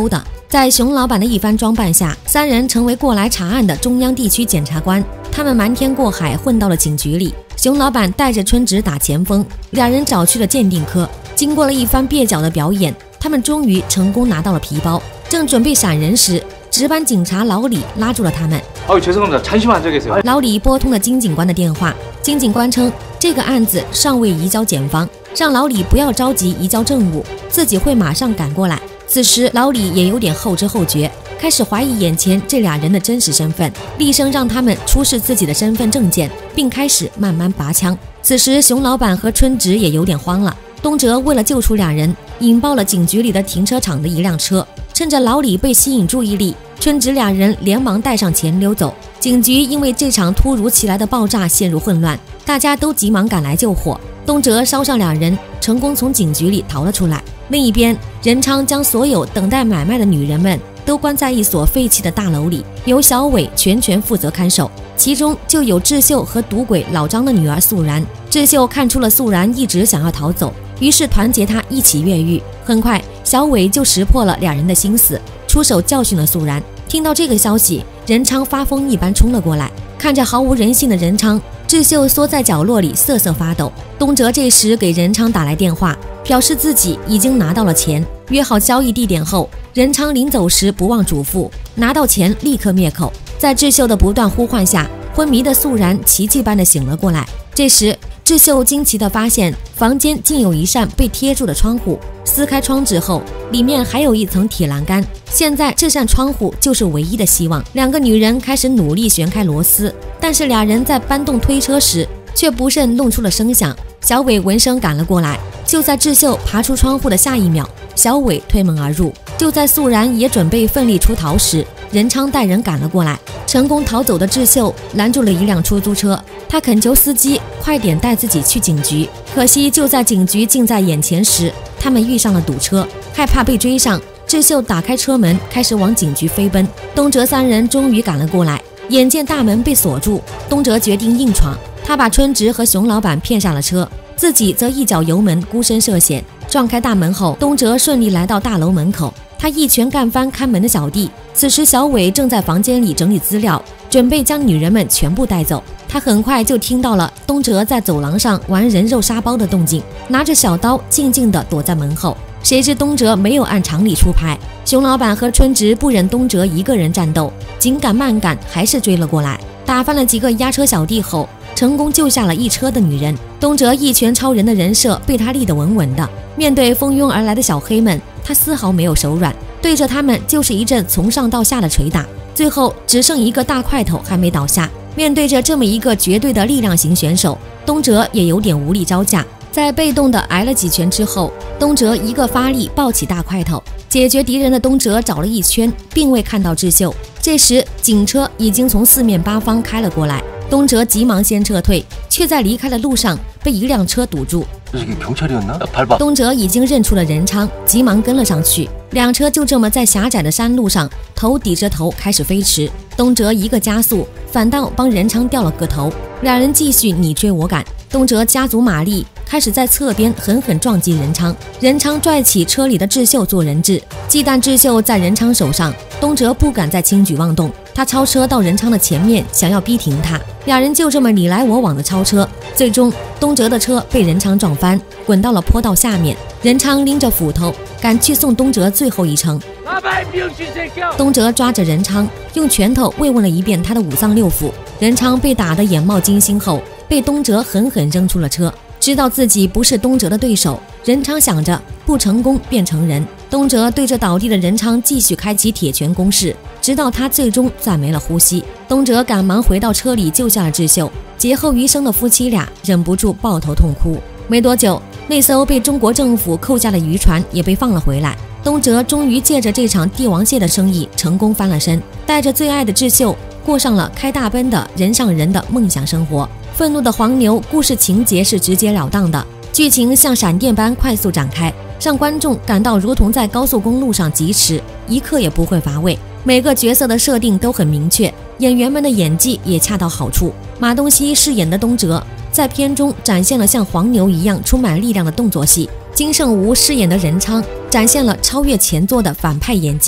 A: 在熊老板的一番装扮下，三人成为过来查案的中央地区检察官。他们瞒天过海混到了警局里，熊老板带着春直打前锋，两人找去了鉴定科。经过了一番蹩脚的表演，他们终于成功拿到了皮包。正准备闪人时，值班警察老李拉住了他们。
N: 哦，죄송합니다. 잠시만 앉아 계세요.
A: 老李拨通了金警官的电话，金警官称这个案子尚未移交检方，让老李不要着急移交证物，自己会马上赶过来。此时老李也有点后知后觉，开始怀疑眼前这俩人的真实身份，厉声让他们出示自己的身份证件，并开始慢慢拔枪。此时熊老板和春直也有点慌了，东哲为了救出两人，引爆了警局里的停车场的一辆车，趁着老李被吸引注意力，春直俩人连忙带上钱溜走。警局因为这场突如其来的爆炸陷入混乱，大家都急忙赶来救火。东哲捎上两人成功从警局里逃了出来。另一边，任昌将所有等待买卖的女人们都关在一所废弃的大楼里，由小伟全权负责看守，其中就有智秀和赌鬼老张的女儿素然。智秀看出了素然一直想要逃走，于是团结他一起越狱。很快，小伟就识破了两人的心思，出手教训了素然。听到这个消息，任昌发疯一般冲了过来，看着毫无人性的任昌，智秀缩在角落里瑟瑟发抖。东哲这时给任昌打来电话，表示自己已经拿到了钱，约好交易地点后，任昌临走时不忘嘱咐，拿到钱立刻灭口。在智秀的不断呼唤下，昏迷的素然奇迹般的醒了过来。这时智秀惊奇地发现房间竟有一扇被贴住的窗户，撕开窗纸后，里面还有一层铁栏杆，现在这扇窗户就是唯一的希望。两个女人开始努力旋开螺丝，但是俩人在搬动推车时却不慎弄出了声响。小伟闻声赶了过来，就在智秀爬出窗户的下一秒，小伟推门而入。就在素然也准备奋力出逃时，任昌带人赶了过来。成功逃走的智秀拦住了一辆出租车，他恳求司机快点带自己去警局。可惜就在警局近在眼前时，他们遇上了堵车，害怕被追上，智秀打开车门开始往警局飞奔。东哲三人终于赶了过来，眼见大门被锁住，东哲决定硬闯。他把春直和熊老板骗上了车，自己则一脚油门孤身涉险。撞开大门后，东哲顺利来到大楼门口，他一拳干翻看门的小弟。此时小伟正在房间里整理资料，准备将女人们全部带走。他很快就听到了东哲在走廊上玩人肉沙包的动静，拿着小刀静静地躲在门后。谁知东哲没有按常理出牌，熊老板和春直不忍东哲一个人战斗，紧赶慢赶还是追了过来，打翻了几个压车小弟后，成功救下了一车的女人。东哲一拳超人的人设被他立得稳稳的，面对蜂拥而来的小黑们，他丝毫没有手软，对着他们就是一阵从上到下的捶打。最后只剩一个大块头还没倒下，面对着这么一个绝对的力量型选手，东哲也有点无力招架。在被动的挨了几拳之后，东哲一个发力抱起大块头，解决敌人的东哲找了一圈，并未看到智秀。这时警车已经从四面八方开了过来，东哲急忙先撤退，却在离开的路上被一辆车堵住。东哲已经认出了任昌，急忙跟了上去。两车就这么在狭窄的山路上头抵着头开始飞驰，东哲一个加速，反倒帮任昌掉了个头。两人继续你追我赶，东哲加足马力，开始在侧边狠狠撞击任昌。任昌拽起车里的智秀做人质，鸡蛋智秀在任昌手上，东哲不敢再轻举妄动，他超车到任昌的前面，想要逼停他。两人就这么你来我往的超车，最终东哲的车被任昌撞翻，滚到了坡道下面。任昌拎着斧头赶去送东哲最后一程。东哲抓着任昌，用拳头慰问了一遍他的五脏六腑。任昌被打得眼冒金星后，被东哲狠狠扔出了车。知道自己不是东哲的对手，任昌想着不成功便成仁。东哲对着倒地的任昌继续开启铁拳攻势，直到他最终暂没了呼吸。东哲赶忙回到车里救下了智秀，劫后余生的夫妻俩忍不住抱头痛哭。没多久，那艘被中国政府扣下的渔船也被放了回来。东哲终于借着这场帝王蟹的生意成功翻了身，带着最爱的智秀过上了开大奔的人上人的梦想生活。愤怒的黄牛故事情节是直截了当的，剧情像闪电般快速展开，让观众感到如同在高速公路上疾驰，一刻也不会乏味。每个角色的设定都很明确，演员们的演技也恰到好处。马东锡饰演的东哲在片中展现了像黄牛一样充满力量的动作戏，金圣吴饰演的任昌展现了超越前作的反派演技。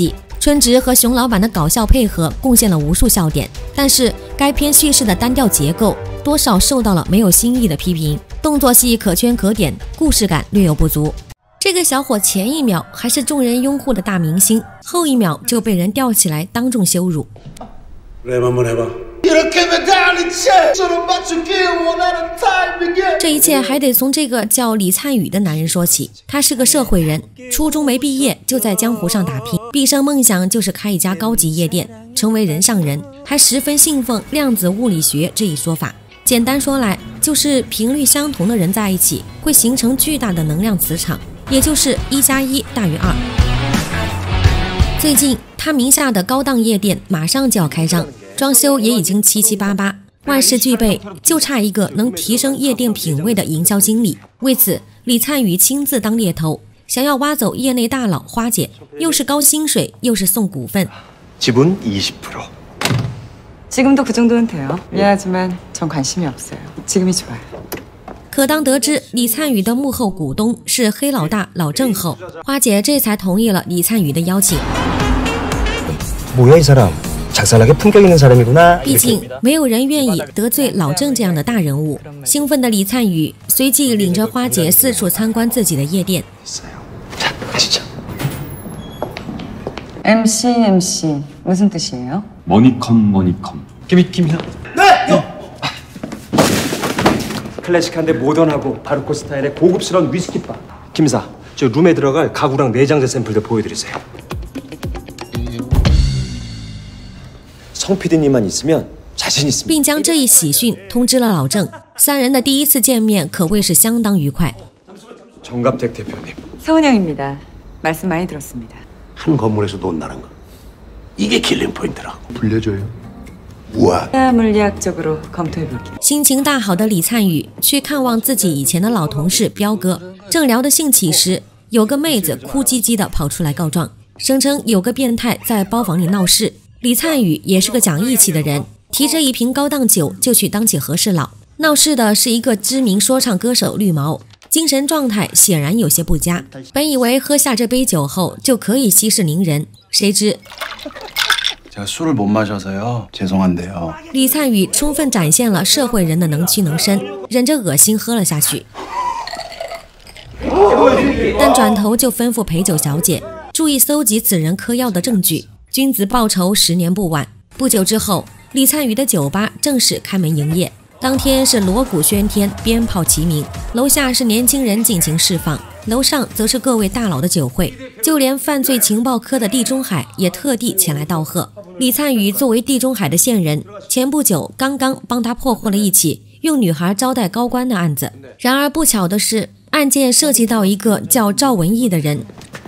A: 春直和熊老板的搞笑配合贡献了无数笑点，但是该片叙事的单调结构多少受到了没有新意的批评，动作戏可圈可点，故事感略有不足。这个小伙前一秒还是众人拥护的大明星，后一秒就被人吊起来当众羞辱。这一切还得从这个叫李灿宇的男人说起。他是个社会人，初中没毕业就在江湖上打拼，毕生梦想就是开一家高级夜店，成为人上人，还十分信奉量子物理学这一说法。简单说来，就是频率相同的人在一起会形成巨大的能量磁场，也就是一加一大于二。最近他名下的高档夜店马上就要开张，装修也已经七七八八，万事俱备，就差一个能提升夜店品味的营销经理。为此，李灿宇亲自当猎头，想要挖走业内大佬花姐，又是高薪水，又是送股份。
O: 지분 이십 퍼센트.
D: 지금도 그 정도는 돼요. 미안하지만 전 관심이 없어요. 지금이 좋아요.
A: 可当得知李灿宇的幕后股东是黑老大老郑后，花姐这才同意了李灿宇的邀请。
O: 뭐야 이 사람 작살나게 품격 있는 사람이구나.
A: 毕竟没有人愿意得罪老郑这样的大人物。兴奋的李灿宇随即领着花姐四处参观自己的夜店。
D: 엠씨 엠씨 무슨 뜻이에요?
P: 머니컴 머니컴.
O: 김이 김이야. 네. 클래식한데 모던하고 바르코 스타일의 고급스러운 위스키바. 김사, 저 룸에 들어갈 가구랑 내장재 샘플들 보여드리세요. 성 피디님만 있으면 자신 있습니다.
A: 并将这一喜讯通知了老郑。三人的第一次见面可谓是相当愉快。
O: 정갑택 대표님.
D: 서은영입니다. 말씀 많이 들었습니다.
B: 한 건물에서 논다는 거. 이게 킬링 포인트라고.
O: 불려줘요.
B: 우와.
D: 물리학적으로 검토해볼게요.
A: 心情大好的李灿宇去看望自己以前的老同事彪哥，正聊得兴起时，有个妹子哭唧唧的跑出来告状，声称有个变态在包房里闹事。李灿宇也是个讲义气的人，提着一瓶高档酒就去当起和事佬。闹事的是一个知名说唱歌手绿毛，精神状态显然有些不佳。本以为喝下这杯酒后就可以息事宁人，谁知
Q: 제가 술을 못 마셔서요. 죄송한데요.
A: 李灿宇充分展现了社会人的能屈能伸，忍着恶心喝了下去。但转头就吩咐陪酒小姐注意搜集此人嗑药的证据。君子报仇，十年不晚。不久之后，李灿宇的酒吧正式开门营业。当天是锣鼓喧天，鞭炮齐鸣，楼下是年轻人尽情释放，楼上则是各位大佬的酒会。就连犯罪情报科的地中海也特地前来道贺。李灿宇作为地中海的线人，前不久刚刚帮他破获了一起用女孩招待高官的案子。然而不巧的是，案件涉及到一个叫赵文义的人。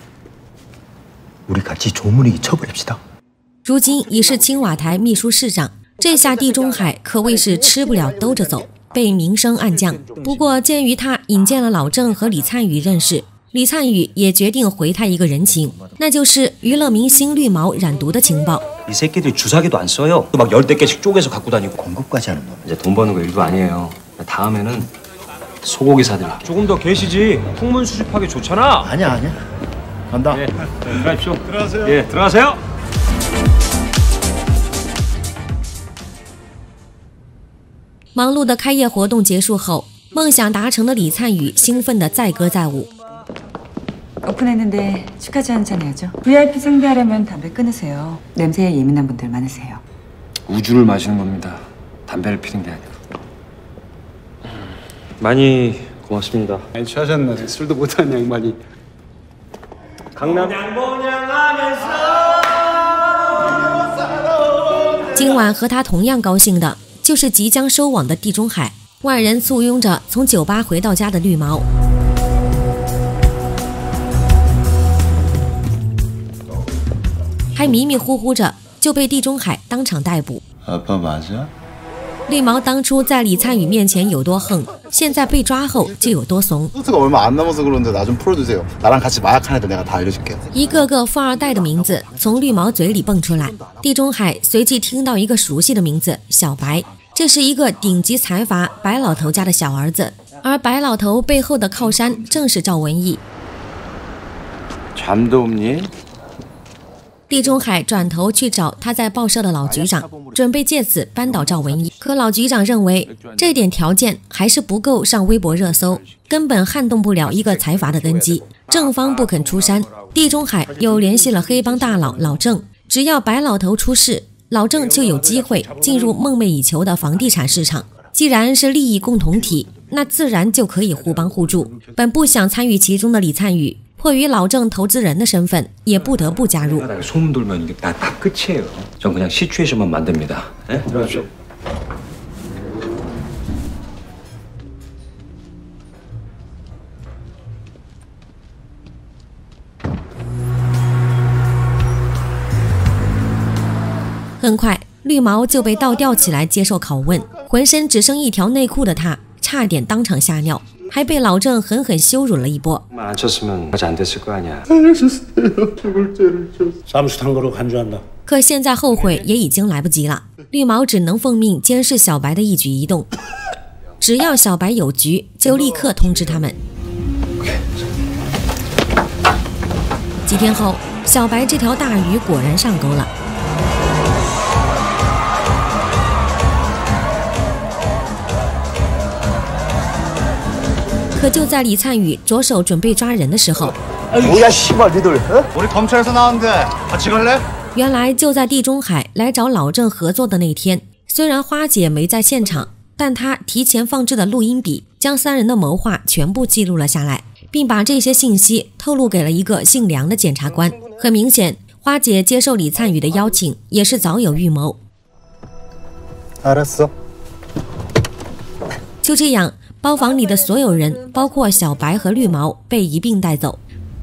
O: 우리 같이 조문이 쳐버립시다.
A: 如今已是青瓦台秘书市长，这下地中海可谓是吃不了兜着走，被明升暗降。不过鉴于他引荐了老郑和李灿宇认识，李灿宇也决定回他一个人情，那就是娱乐明星绿毛染毒的情报。
O: 이 새끼들 주사기도 안 써요. 또 막 열댓 개씩 쪼개서 갖고 다니고
Q: 공급까지 하는 놈.
J: 이제 돈 버는 거 일도 아니에요. 다음에는 소고기 사들라.
O: 조금 더 계시지. 풍문 수집하기 좋잖아.
Q: 아니야 아니야. 간다.
J: 예, 들어가십시오.
E: 들어가세요.
J: 예, 들어가세요.
A: 忙碌的开业活动结束后，梦想达成的李灿宇兴奋的载歌载舞。
D: 오픈했는데 축하주 한잔 해야죠. 브이아이피 상대하려면 담배 끊으세요. 냄새에 예민한 분들 많으세요.
J: 우주를 마시는 겁니다. 담배를 피는 게 아니라.
O: 많이 고맙습니다.
Q: 많이 취하셨네. 술도 못하는 양반이.
O: 강남.
A: 今晚和他同样高兴的就是即将收网的地中海，万人簇拥着从酒吧回到家的绿毛。 还迷迷糊糊着就被地中海当场逮捕。
Q: 아빠 맞아?
A: 绿毛当初在李灿宇面前有多横，现在被抓后就有多怂。
Q: 소스가 얼마 안 남아서 그런데 나 좀 풀어주세요. 나랑 같이 마약한 애들 내가 다 알려줄게.
A: 一个个富二代的名字从绿毛嘴里蹦出来，地中海随即听到一个熟悉的名字——小白。这是一个顶级财阀白老头家的小儿子，而白老头背后的靠山正是赵文义。
Q: 잠도 없니?
A: 地中海转头去找他在报社的老局长，准备借此扳倒赵文义。可老局长认为这点条件还是不够上微博热搜，根本撼动不了一个财阀的根基。正方不肯出山，地中海又联系了黑帮大佬老郑，只要白老头出事，老郑就有机会进入梦寐以求的房地产市场。既然是利益共同体，那自然就可以互帮互助。本不想参与其中的李灿宇，迫于老郑投资人的身份，也不得不加入。
O: 소문 돌면 이게 다, 다 끝이에요. 전 그냥 시츄에이션만 만듭니다. 네? 들어가십시오.
A: 很快，绿毛就被倒吊起来接受拷问，浑身只剩一条内裤的他，差点当场吓尿，还被老郑狠狠羞辱了一波。
O: 안 쳤으면 아직 안 됐을 거 아니야.
B: 알려주세요. 죽을 죄를 졌어. 쌈수탕거로 간주한다.
A: 可现在后悔也已经来不及了，绿毛只能奉命监视小白的一举一动，只要小白有局，就立刻通知他们。几天后，小白这条大鱼果然上钩了。 可就在李灿宇着手准备抓人的时候，
F: 뭐야 씨발 니들 우리 검찰에서 나왔는데 같이 갈래?
A: 原来就在地中海来找老郑合作的那天，虽然花姐没在现场，但她提前放置的录音笔将三人的谋划全部记录了下来，并把这些信息透露给了一个姓梁的检察官。很明显，花姐接受李灿宇的邀请也是早有预谋。
F: 알았어.
A: 就这样。 包房里的所有人，包括小白和绿毛，被一并带走。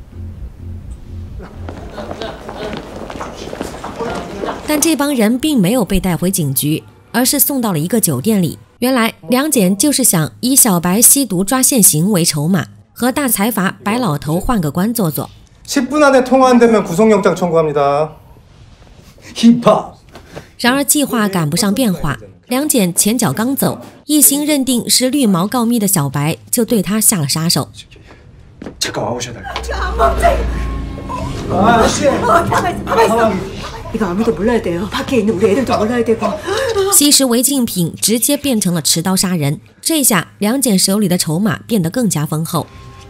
A: 但这帮人并没有被带回警局，而是送到了一个酒店里。原来梁检就是想以小白吸毒抓现行为筹码，和大财阀白老头换个关做做。
F: 십 분 안에 통화 안 되면 구속영장 청구합니다. 힙합.
A: 然而计划赶不上变化。 梁检前脚刚走，一心认定是绿毛告密的小白就对他下了杀手。
O: 잠깐 와보셔야 될 것 같아요.
K: 아씨! 가만히 이거 아무도 몰라야 돼요. 밖에 있는 우리 애들도 몰라야 되고.
A: 吸食违禁品直接变成了持刀杀人，这下梁检手里的筹码变得更加丰厚。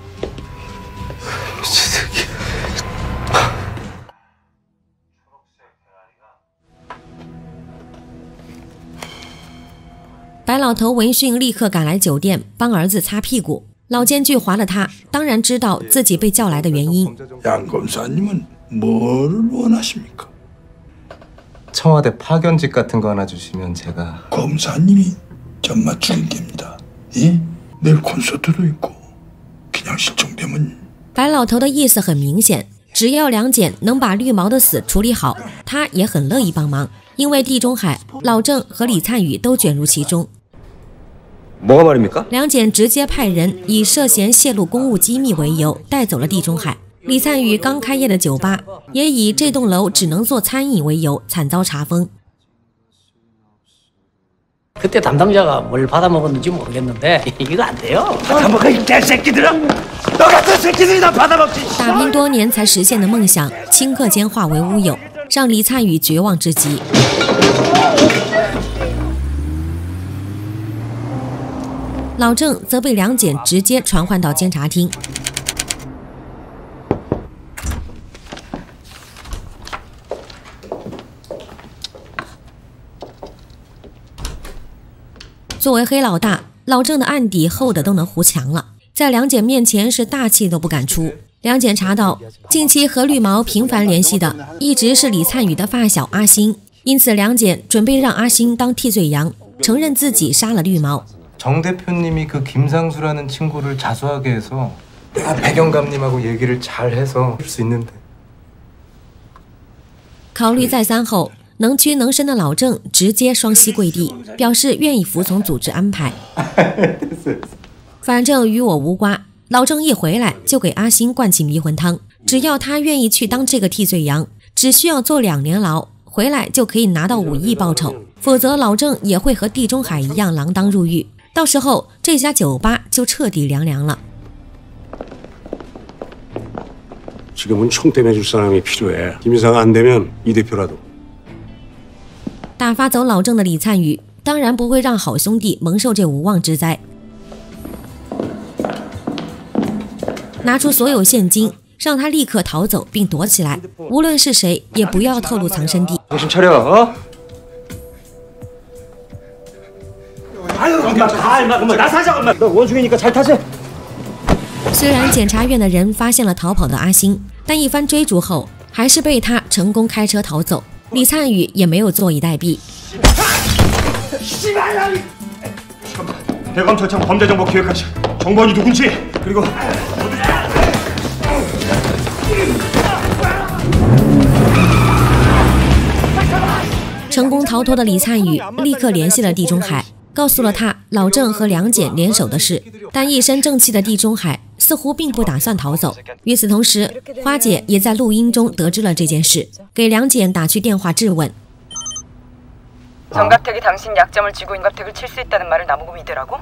A: 白老头闻讯立刻赶来酒店帮儿子擦屁股。老监拒划了他，当然知道自己被叫来的原因。
B: 양 검사님은 뭘 원하십니까?
P: 청와대 파견직 같은 거 하나 주시면 제가.
B: 검사님이 전마 죽인 겁니다. 예? 내일 콘서트도 있고 그냥 신청되면.
A: 白老头的意思很明显，只要梁检能把绿毛的死处理好，他也很乐意帮忙。因为地中海、老郑和李灿宇都卷入其中。
O: 뭐가 말입니까?
A: 梁检直接派人以涉嫌泄露公务机密为由带走了地中海。李灿宇刚开业的酒吧也以这栋楼只能做餐饮为由惨遭查封。
R: 그때 담당자가 뭘 받아먹었는지 모르겠는데 이거 안 돼요.
B: 받아먹어 이 개새끼들아! 너 같은 새끼들이 다 받아먹지.
A: 打拼多年才实现的梦想，顷刻间化为乌有，让李灿宇绝望至极。 老郑则被梁检直接传唤到监察厅。作为黑老大，老郑的案底厚的都能糊墙了，在梁检面前是大气都不敢出。梁检查到，近期和绿毛频繁联系的一直是李灿宇的发小阿星，因此梁检准备让阿星当替罪羊，承认自己杀了绿毛。
P: 정 대표님이 그 김상수라는 친구를 자수하게 해서 내가 배경감님하고 얘기를 잘 해서 할 수 있는데.
A: 考虑再三后，能屈能伸的老郑直接双膝跪地，表示愿意服从组织安排。反正与我无瓜。老郑一回来就给阿星灌起迷魂汤，只要他愿意去当这个替罪羊，只需要坐两年牢，回来就可以拿到五亿报酬。否则，老郑也会和地中海一样锒铛入狱。 到时候这家酒吧就彻底凉凉了。
S: 지금은 총대매줄 사람이 필요해. 김이사가 안 되면 이 대표라도.
A: 打发走老郑的李灿宇，当然不会让好兄弟蒙受这无妄之灾。拿出所有现金，让他立刻逃走并躲起来。无论是谁，也不要透露藏身地。
O: 정신 차려, 어? 아유, 엄마 가, 엄마, 엄마, 나 사자, 엄마. 너 원숭이니까 잘 타세.
A: 虽然检察院的人发现了逃跑的阿星，但一番追逐后，还是被他成功开车逃走。李灿宇也没有坐以待毙。
O: 대검 철창 범죄 정보 기획하시. 정보원이 누군지 그리고
A: 成功逃脱的李灿宇立刻联系了地中海，告诉了他老郑和梁简联手的事。但一身正气的地中海似乎并不打算逃走。与此同时，花姐也在录音中得知了这件事，给梁简打去电话质问。
D: 정갑택이 당신 약점을 쥐고 임갑택을 칠 수 있다는 말을 나보고 믿으라고?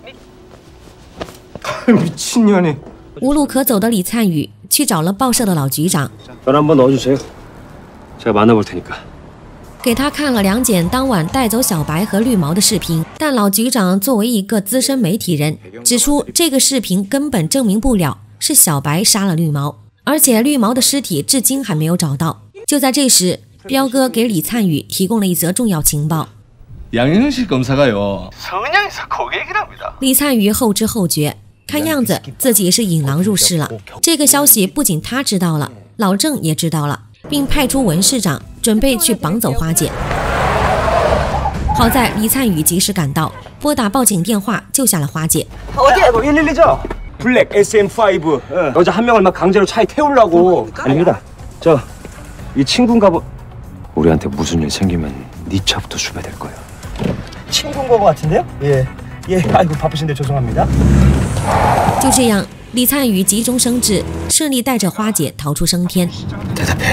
O: 미친년이.
A: 无路可走的李灿宇去找了报社的老局长，
O: 전 한번 넣어주세요. 제가 만나볼 테니까.
A: 给他看了梁简当晚带走小白和绿毛的视频。但老局长作为一个资深媒体人，指出这个视频根本证明不了是小白杀了绿毛，而且绿毛的尸体至今还没有找到。就在这时， 彪哥给李灿宇提供了一则重要情报。
T: 양현실 검사가요. 성은양에서 거기 얘기를 합니다.
A: 李灿宇后知后觉，看样子自己是引狼入室了。这个消息不仅他知道了，老郑也知道了，并派出文市长准備去绑走花姐。好在李灿宇及时赶到，拨打报警电话救下了花姐。
O: 어디야? 뭐 일일이죠? 블랙 에스엠 파이브. 응. 여자 한 명을 막 강제로 차에 태우려고. 아닙니다. 저 이 친구인가 보. 우리한테 무슨 일 생기면 네 차부터 수배될 거야. 친구인 거 같은데요? 예. 예. 아이고 바쁘신데 죄송합니다.
A: 就这样，李灿宇急中生智，顺利带着花姐逃出升天。
O: 대답해.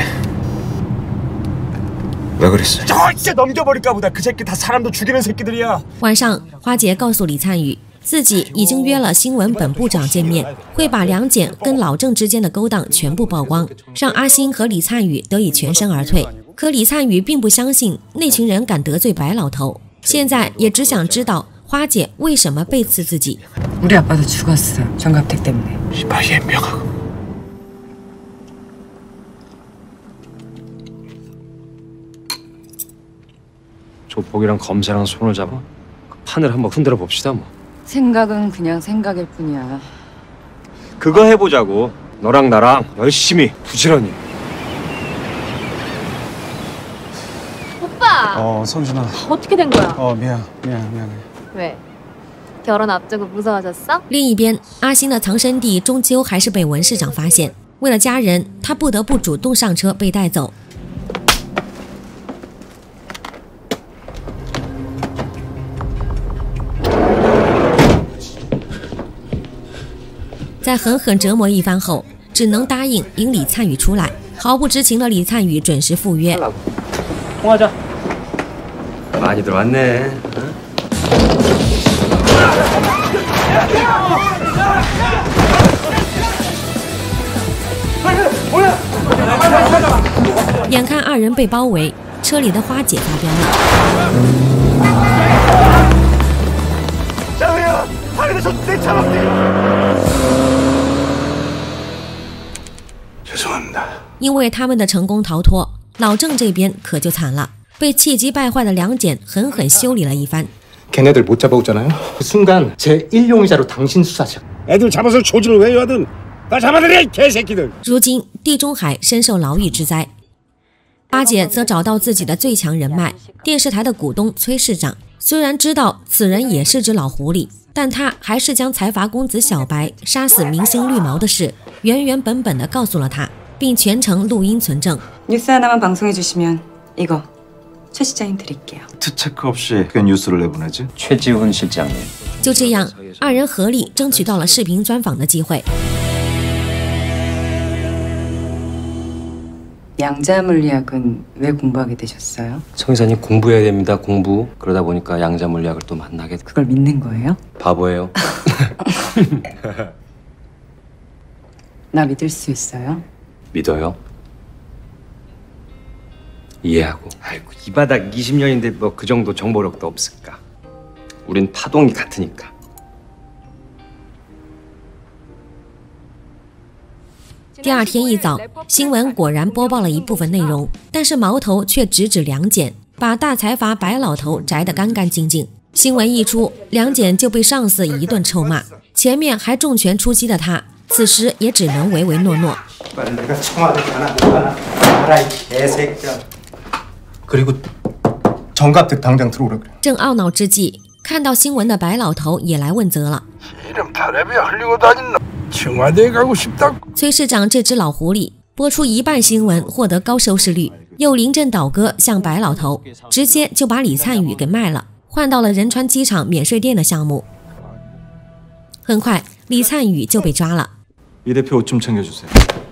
O: 왜 그랬어? 저 진짜 넘겨버릴까 보다. 그 새끼 다 사람도 죽이는 새끼들이야.
A: 晚上，花姐告诉李灿宇，自己已经约了新闻本部长见面，会把梁简跟老郑之间的勾当全部曝光，让阿星和李灿宇得以全身而退。可李灿宇并不相信那群人敢得罪白老头，现在也只想知道花姐为什么背刺自己。
D: 우리 아빠도 죽었어. 정갑택 때문에.
S: 시바의 명.
O: 조폭이랑 검사랑 손을 잡아 판을 한번 흔들어 봅시다 뭐.
D: 생각은 그냥 생각일 뿐이야.
O: 그거 해보자고. 너랑 나랑 열심히 부지런히.
L: 오빠!
P: 어, 성준아.
L: 어떻게 된 거야?
P: 어, 미안, 미안, 미안해.
L: 왜? 결혼 앞두고 무서워졌어?
A: 另一边，阿星的藏身地终究还是被文市长发现。为了家人，他不得不主动上车被带走。在狠狠折磨一番后，只能答应引李灿宇出来。毫不知情的李灿宇准时赴约。
O: 통하자. 많이 들어왔네. 응?
A: 眼看二人被包围，车里的花姐发飙了。
O: 장우야, 하늘에서 내 차박대.
S: 죄송합니다.
A: 因为他们的成功逃脱，老郑这边可就惨了，被气急败坏的梁简狠狠修理了一番。
F: 걔네들 못 잡아오잖아요. 그 순간 제 일용의자로 당신 수사죠.
S: 애들 잡아서 조지를 왜 하든 다 잡아들여 이 개새끼들.
A: 如今地中海深受牢狱之灾，花姐则找到自己的最强人脉——电视台的股东崔市长。虽然知道此人也是只老狐狸，但他还是将财阀公子小白杀死明星绿毛的事原原本本地告诉了他，并全程录音存证。
D: 뉴스 하나만 방송해 주시면 이거 최 시장님 드릴게요.
U: 체크 없이 그 뉴스를 내보내지?
O: 최지훈 실장님.
A: 就这样，二人合力争取到了视频专访的机会。
D: 양자 물리학은 왜 공부하게 되셨어요?
O: 성 이사님 공부해야 됩니다. 공부. 그러다 보니까 양자 물리학을 또 만나게.
D: 그걸 믿는 거예요?
O: 바보예요.
D: 나 믿을 수 있어요?
O: 믿어요? 이해하고. 아이고 이 바닥 이십 년인데 뭐 그 정도 정보력도 없을까? 우린 파동이 같으니까.
A: 第二天一早，新闻果然播报了一部分内容，但是矛头却直指梁简，把大财阀白老头摘得干干净净。新闻一出，梁简就被上司一顿臭骂，前面还重拳出击的他，此时也只能唯唯诺诺。
F: 그리고 정갑득 당장 들어오라 그래.
A: 正懊恼之际，看到新闻的白老头也来问责了。
B: 청와대 가고 싶다고.
A: 崔市长这只老狐狸，播出一半新闻获得高收视率，又临阵倒戈向白老头，直接就把李灿宇给卖了，换到了仁川机场免税店的项目。很快，李灿宇就被抓了。
U: 이 대표 옷 좀 챙겨주세요.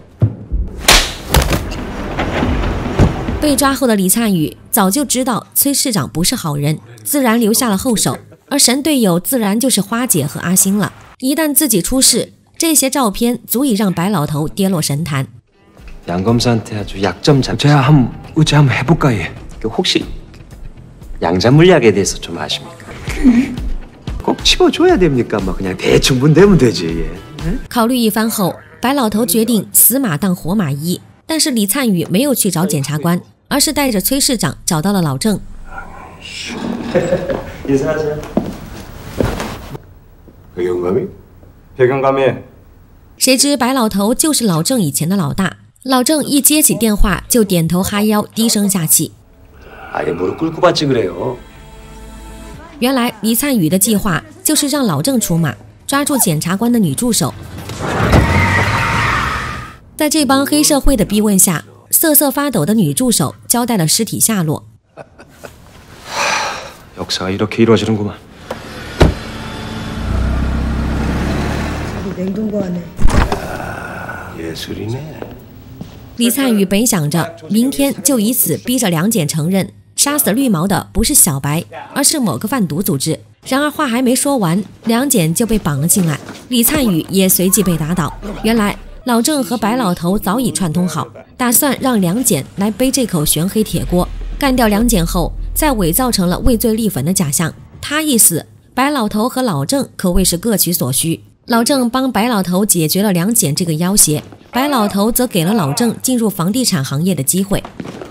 A: 被抓后的李灿宇早就知道崔市长不是好人，自然留下了后手，而神队友自然就是花姐和阿星了。一旦自己出事，这些照片足以让白老头跌落神坛。
O: 양 검사한테 아주 약점 잡. 제가 한번 의뢰 한번 해볼까 예. 혹시 양자 물약에 대해서 좀 아십니까? 꼭 집어줘야 됩니까? 막 그냥 대충 문대면 되지. 예.
A: 考虑一番后，白老头决定死马当活马医。但是李灿宇没有去找检察官，而是带着崔市长找到了老郑。
O: 인사하세요.
S: 배경감이?
O: 배경감이.
A: 谁知白老头就是老郑以前的老大。老郑一接起电话就点头哈腰，低声下气。
O: 아예 무릎 꿇고 받지 그래요.
A: 原来李灿宇的计划就是让老郑出马，抓住检察官的女助手。在这帮黑社会的逼问下，瑟瑟发抖的女助手交代了尸体下落。
O: 역사가 이렇게 이루어지는구만.
K: 냉동고 안에.
S: 예술이네.
A: 李灿宇本想着明天就以此逼着梁简承认杀死绿毛的不是小白，而是某个贩毒组织。然而话还没说完，梁简就被绑了进来，李灿宇也随即被打倒。原来老郑和白老头早已串通好，打算让梁简来背这口玄黑铁锅。干掉梁简后，再伪造成了畏罪立粉的假象。他一死，白老头和老郑可谓是各取所需。老郑帮白老头解决了梁简这个要挟，白老头则给了老郑进入房地产行业的机会。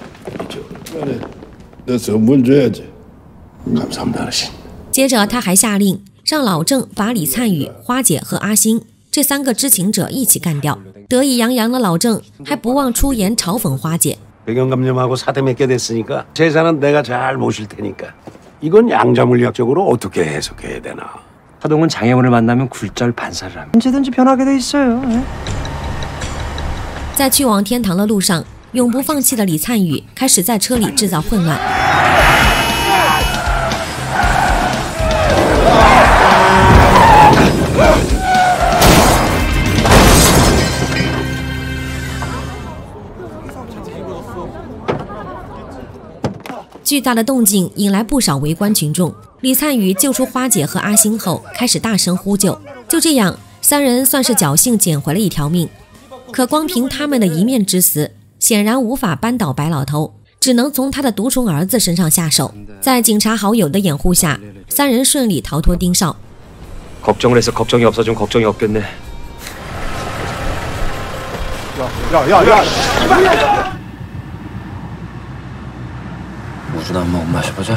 B: 내 선물 줘야지. 감사합니다, 어르신.
A: 接着他还下令让老郑把李灿宇、花姐和阿星这三个知情者一起干掉。得意洋洋的老郑还不忘出言嘲讽花姐。
S: 배경감님하고 사대 맺게 됐으니까 재산은 내가 잘 모실 테니까 이건 양자물리학적으로 어떻게 해석해야 되나?
O: 하동은 장애물을 만나면 굴절 반사를 하면 언제든지 변하게 돼 있어요.
A: 在去往天堂的路上，永不放弃的李灿宇开始在车里制造混乱。巨大的动静引来不少围观群众。李灿宇救出花姐和阿星后，开始大声呼救。就这样，三人算是侥幸捡回了一条命。可光凭他们的一面之词，显然无法扳倒白老头，只能从他的独宠儿子身上下手。在警察好友的掩护下，三人顺利逃脱盯梢。
O: 걱정을 해서 걱정이 없어진 걱정이 없겠네.
S: 야야야!
H: 우주나 한번 마셔보자.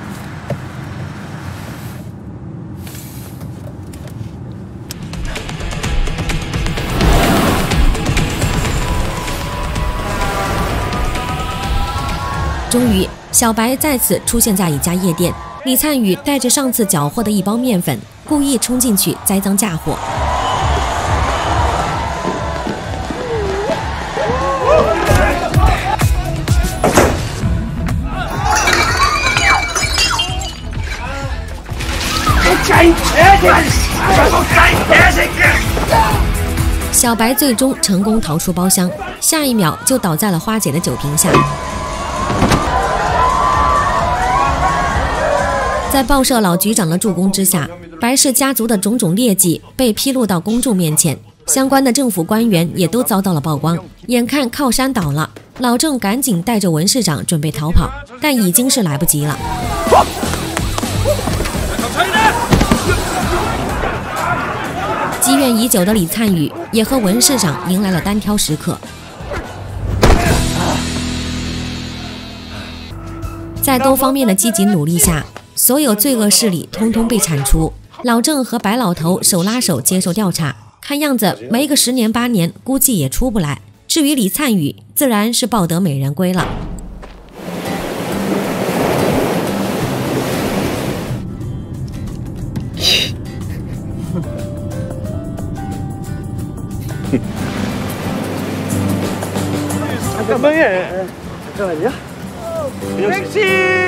A: “终于，小白再次出现在一家夜店。李灿宇带着上次缴获的一包面粉，故意冲进去栽赃嫁祸。 小白最终成功逃出包厢，下一秒就倒在了花姐的酒瓶下。在报社老局长的助攻之下，白氏家族的种种劣迹被披露到公众面前。 相关的政府官员也都遭到了曝光。眼看靠山倒了，老郑赶紧带着文市长准备逃跑，但已经是来不及了。积怨已久的李灿宇也和文市长迎来了单挑时刻。在多方面的积极努力下，所有罪恶势力通通被铲除。老郑和白老头手拉手接受调查，看样子没个十年八年，估计也出不来。至于李灿宇，自然是抱得美人归了。
B: 잠깐만요. 잠깐만요. 택시!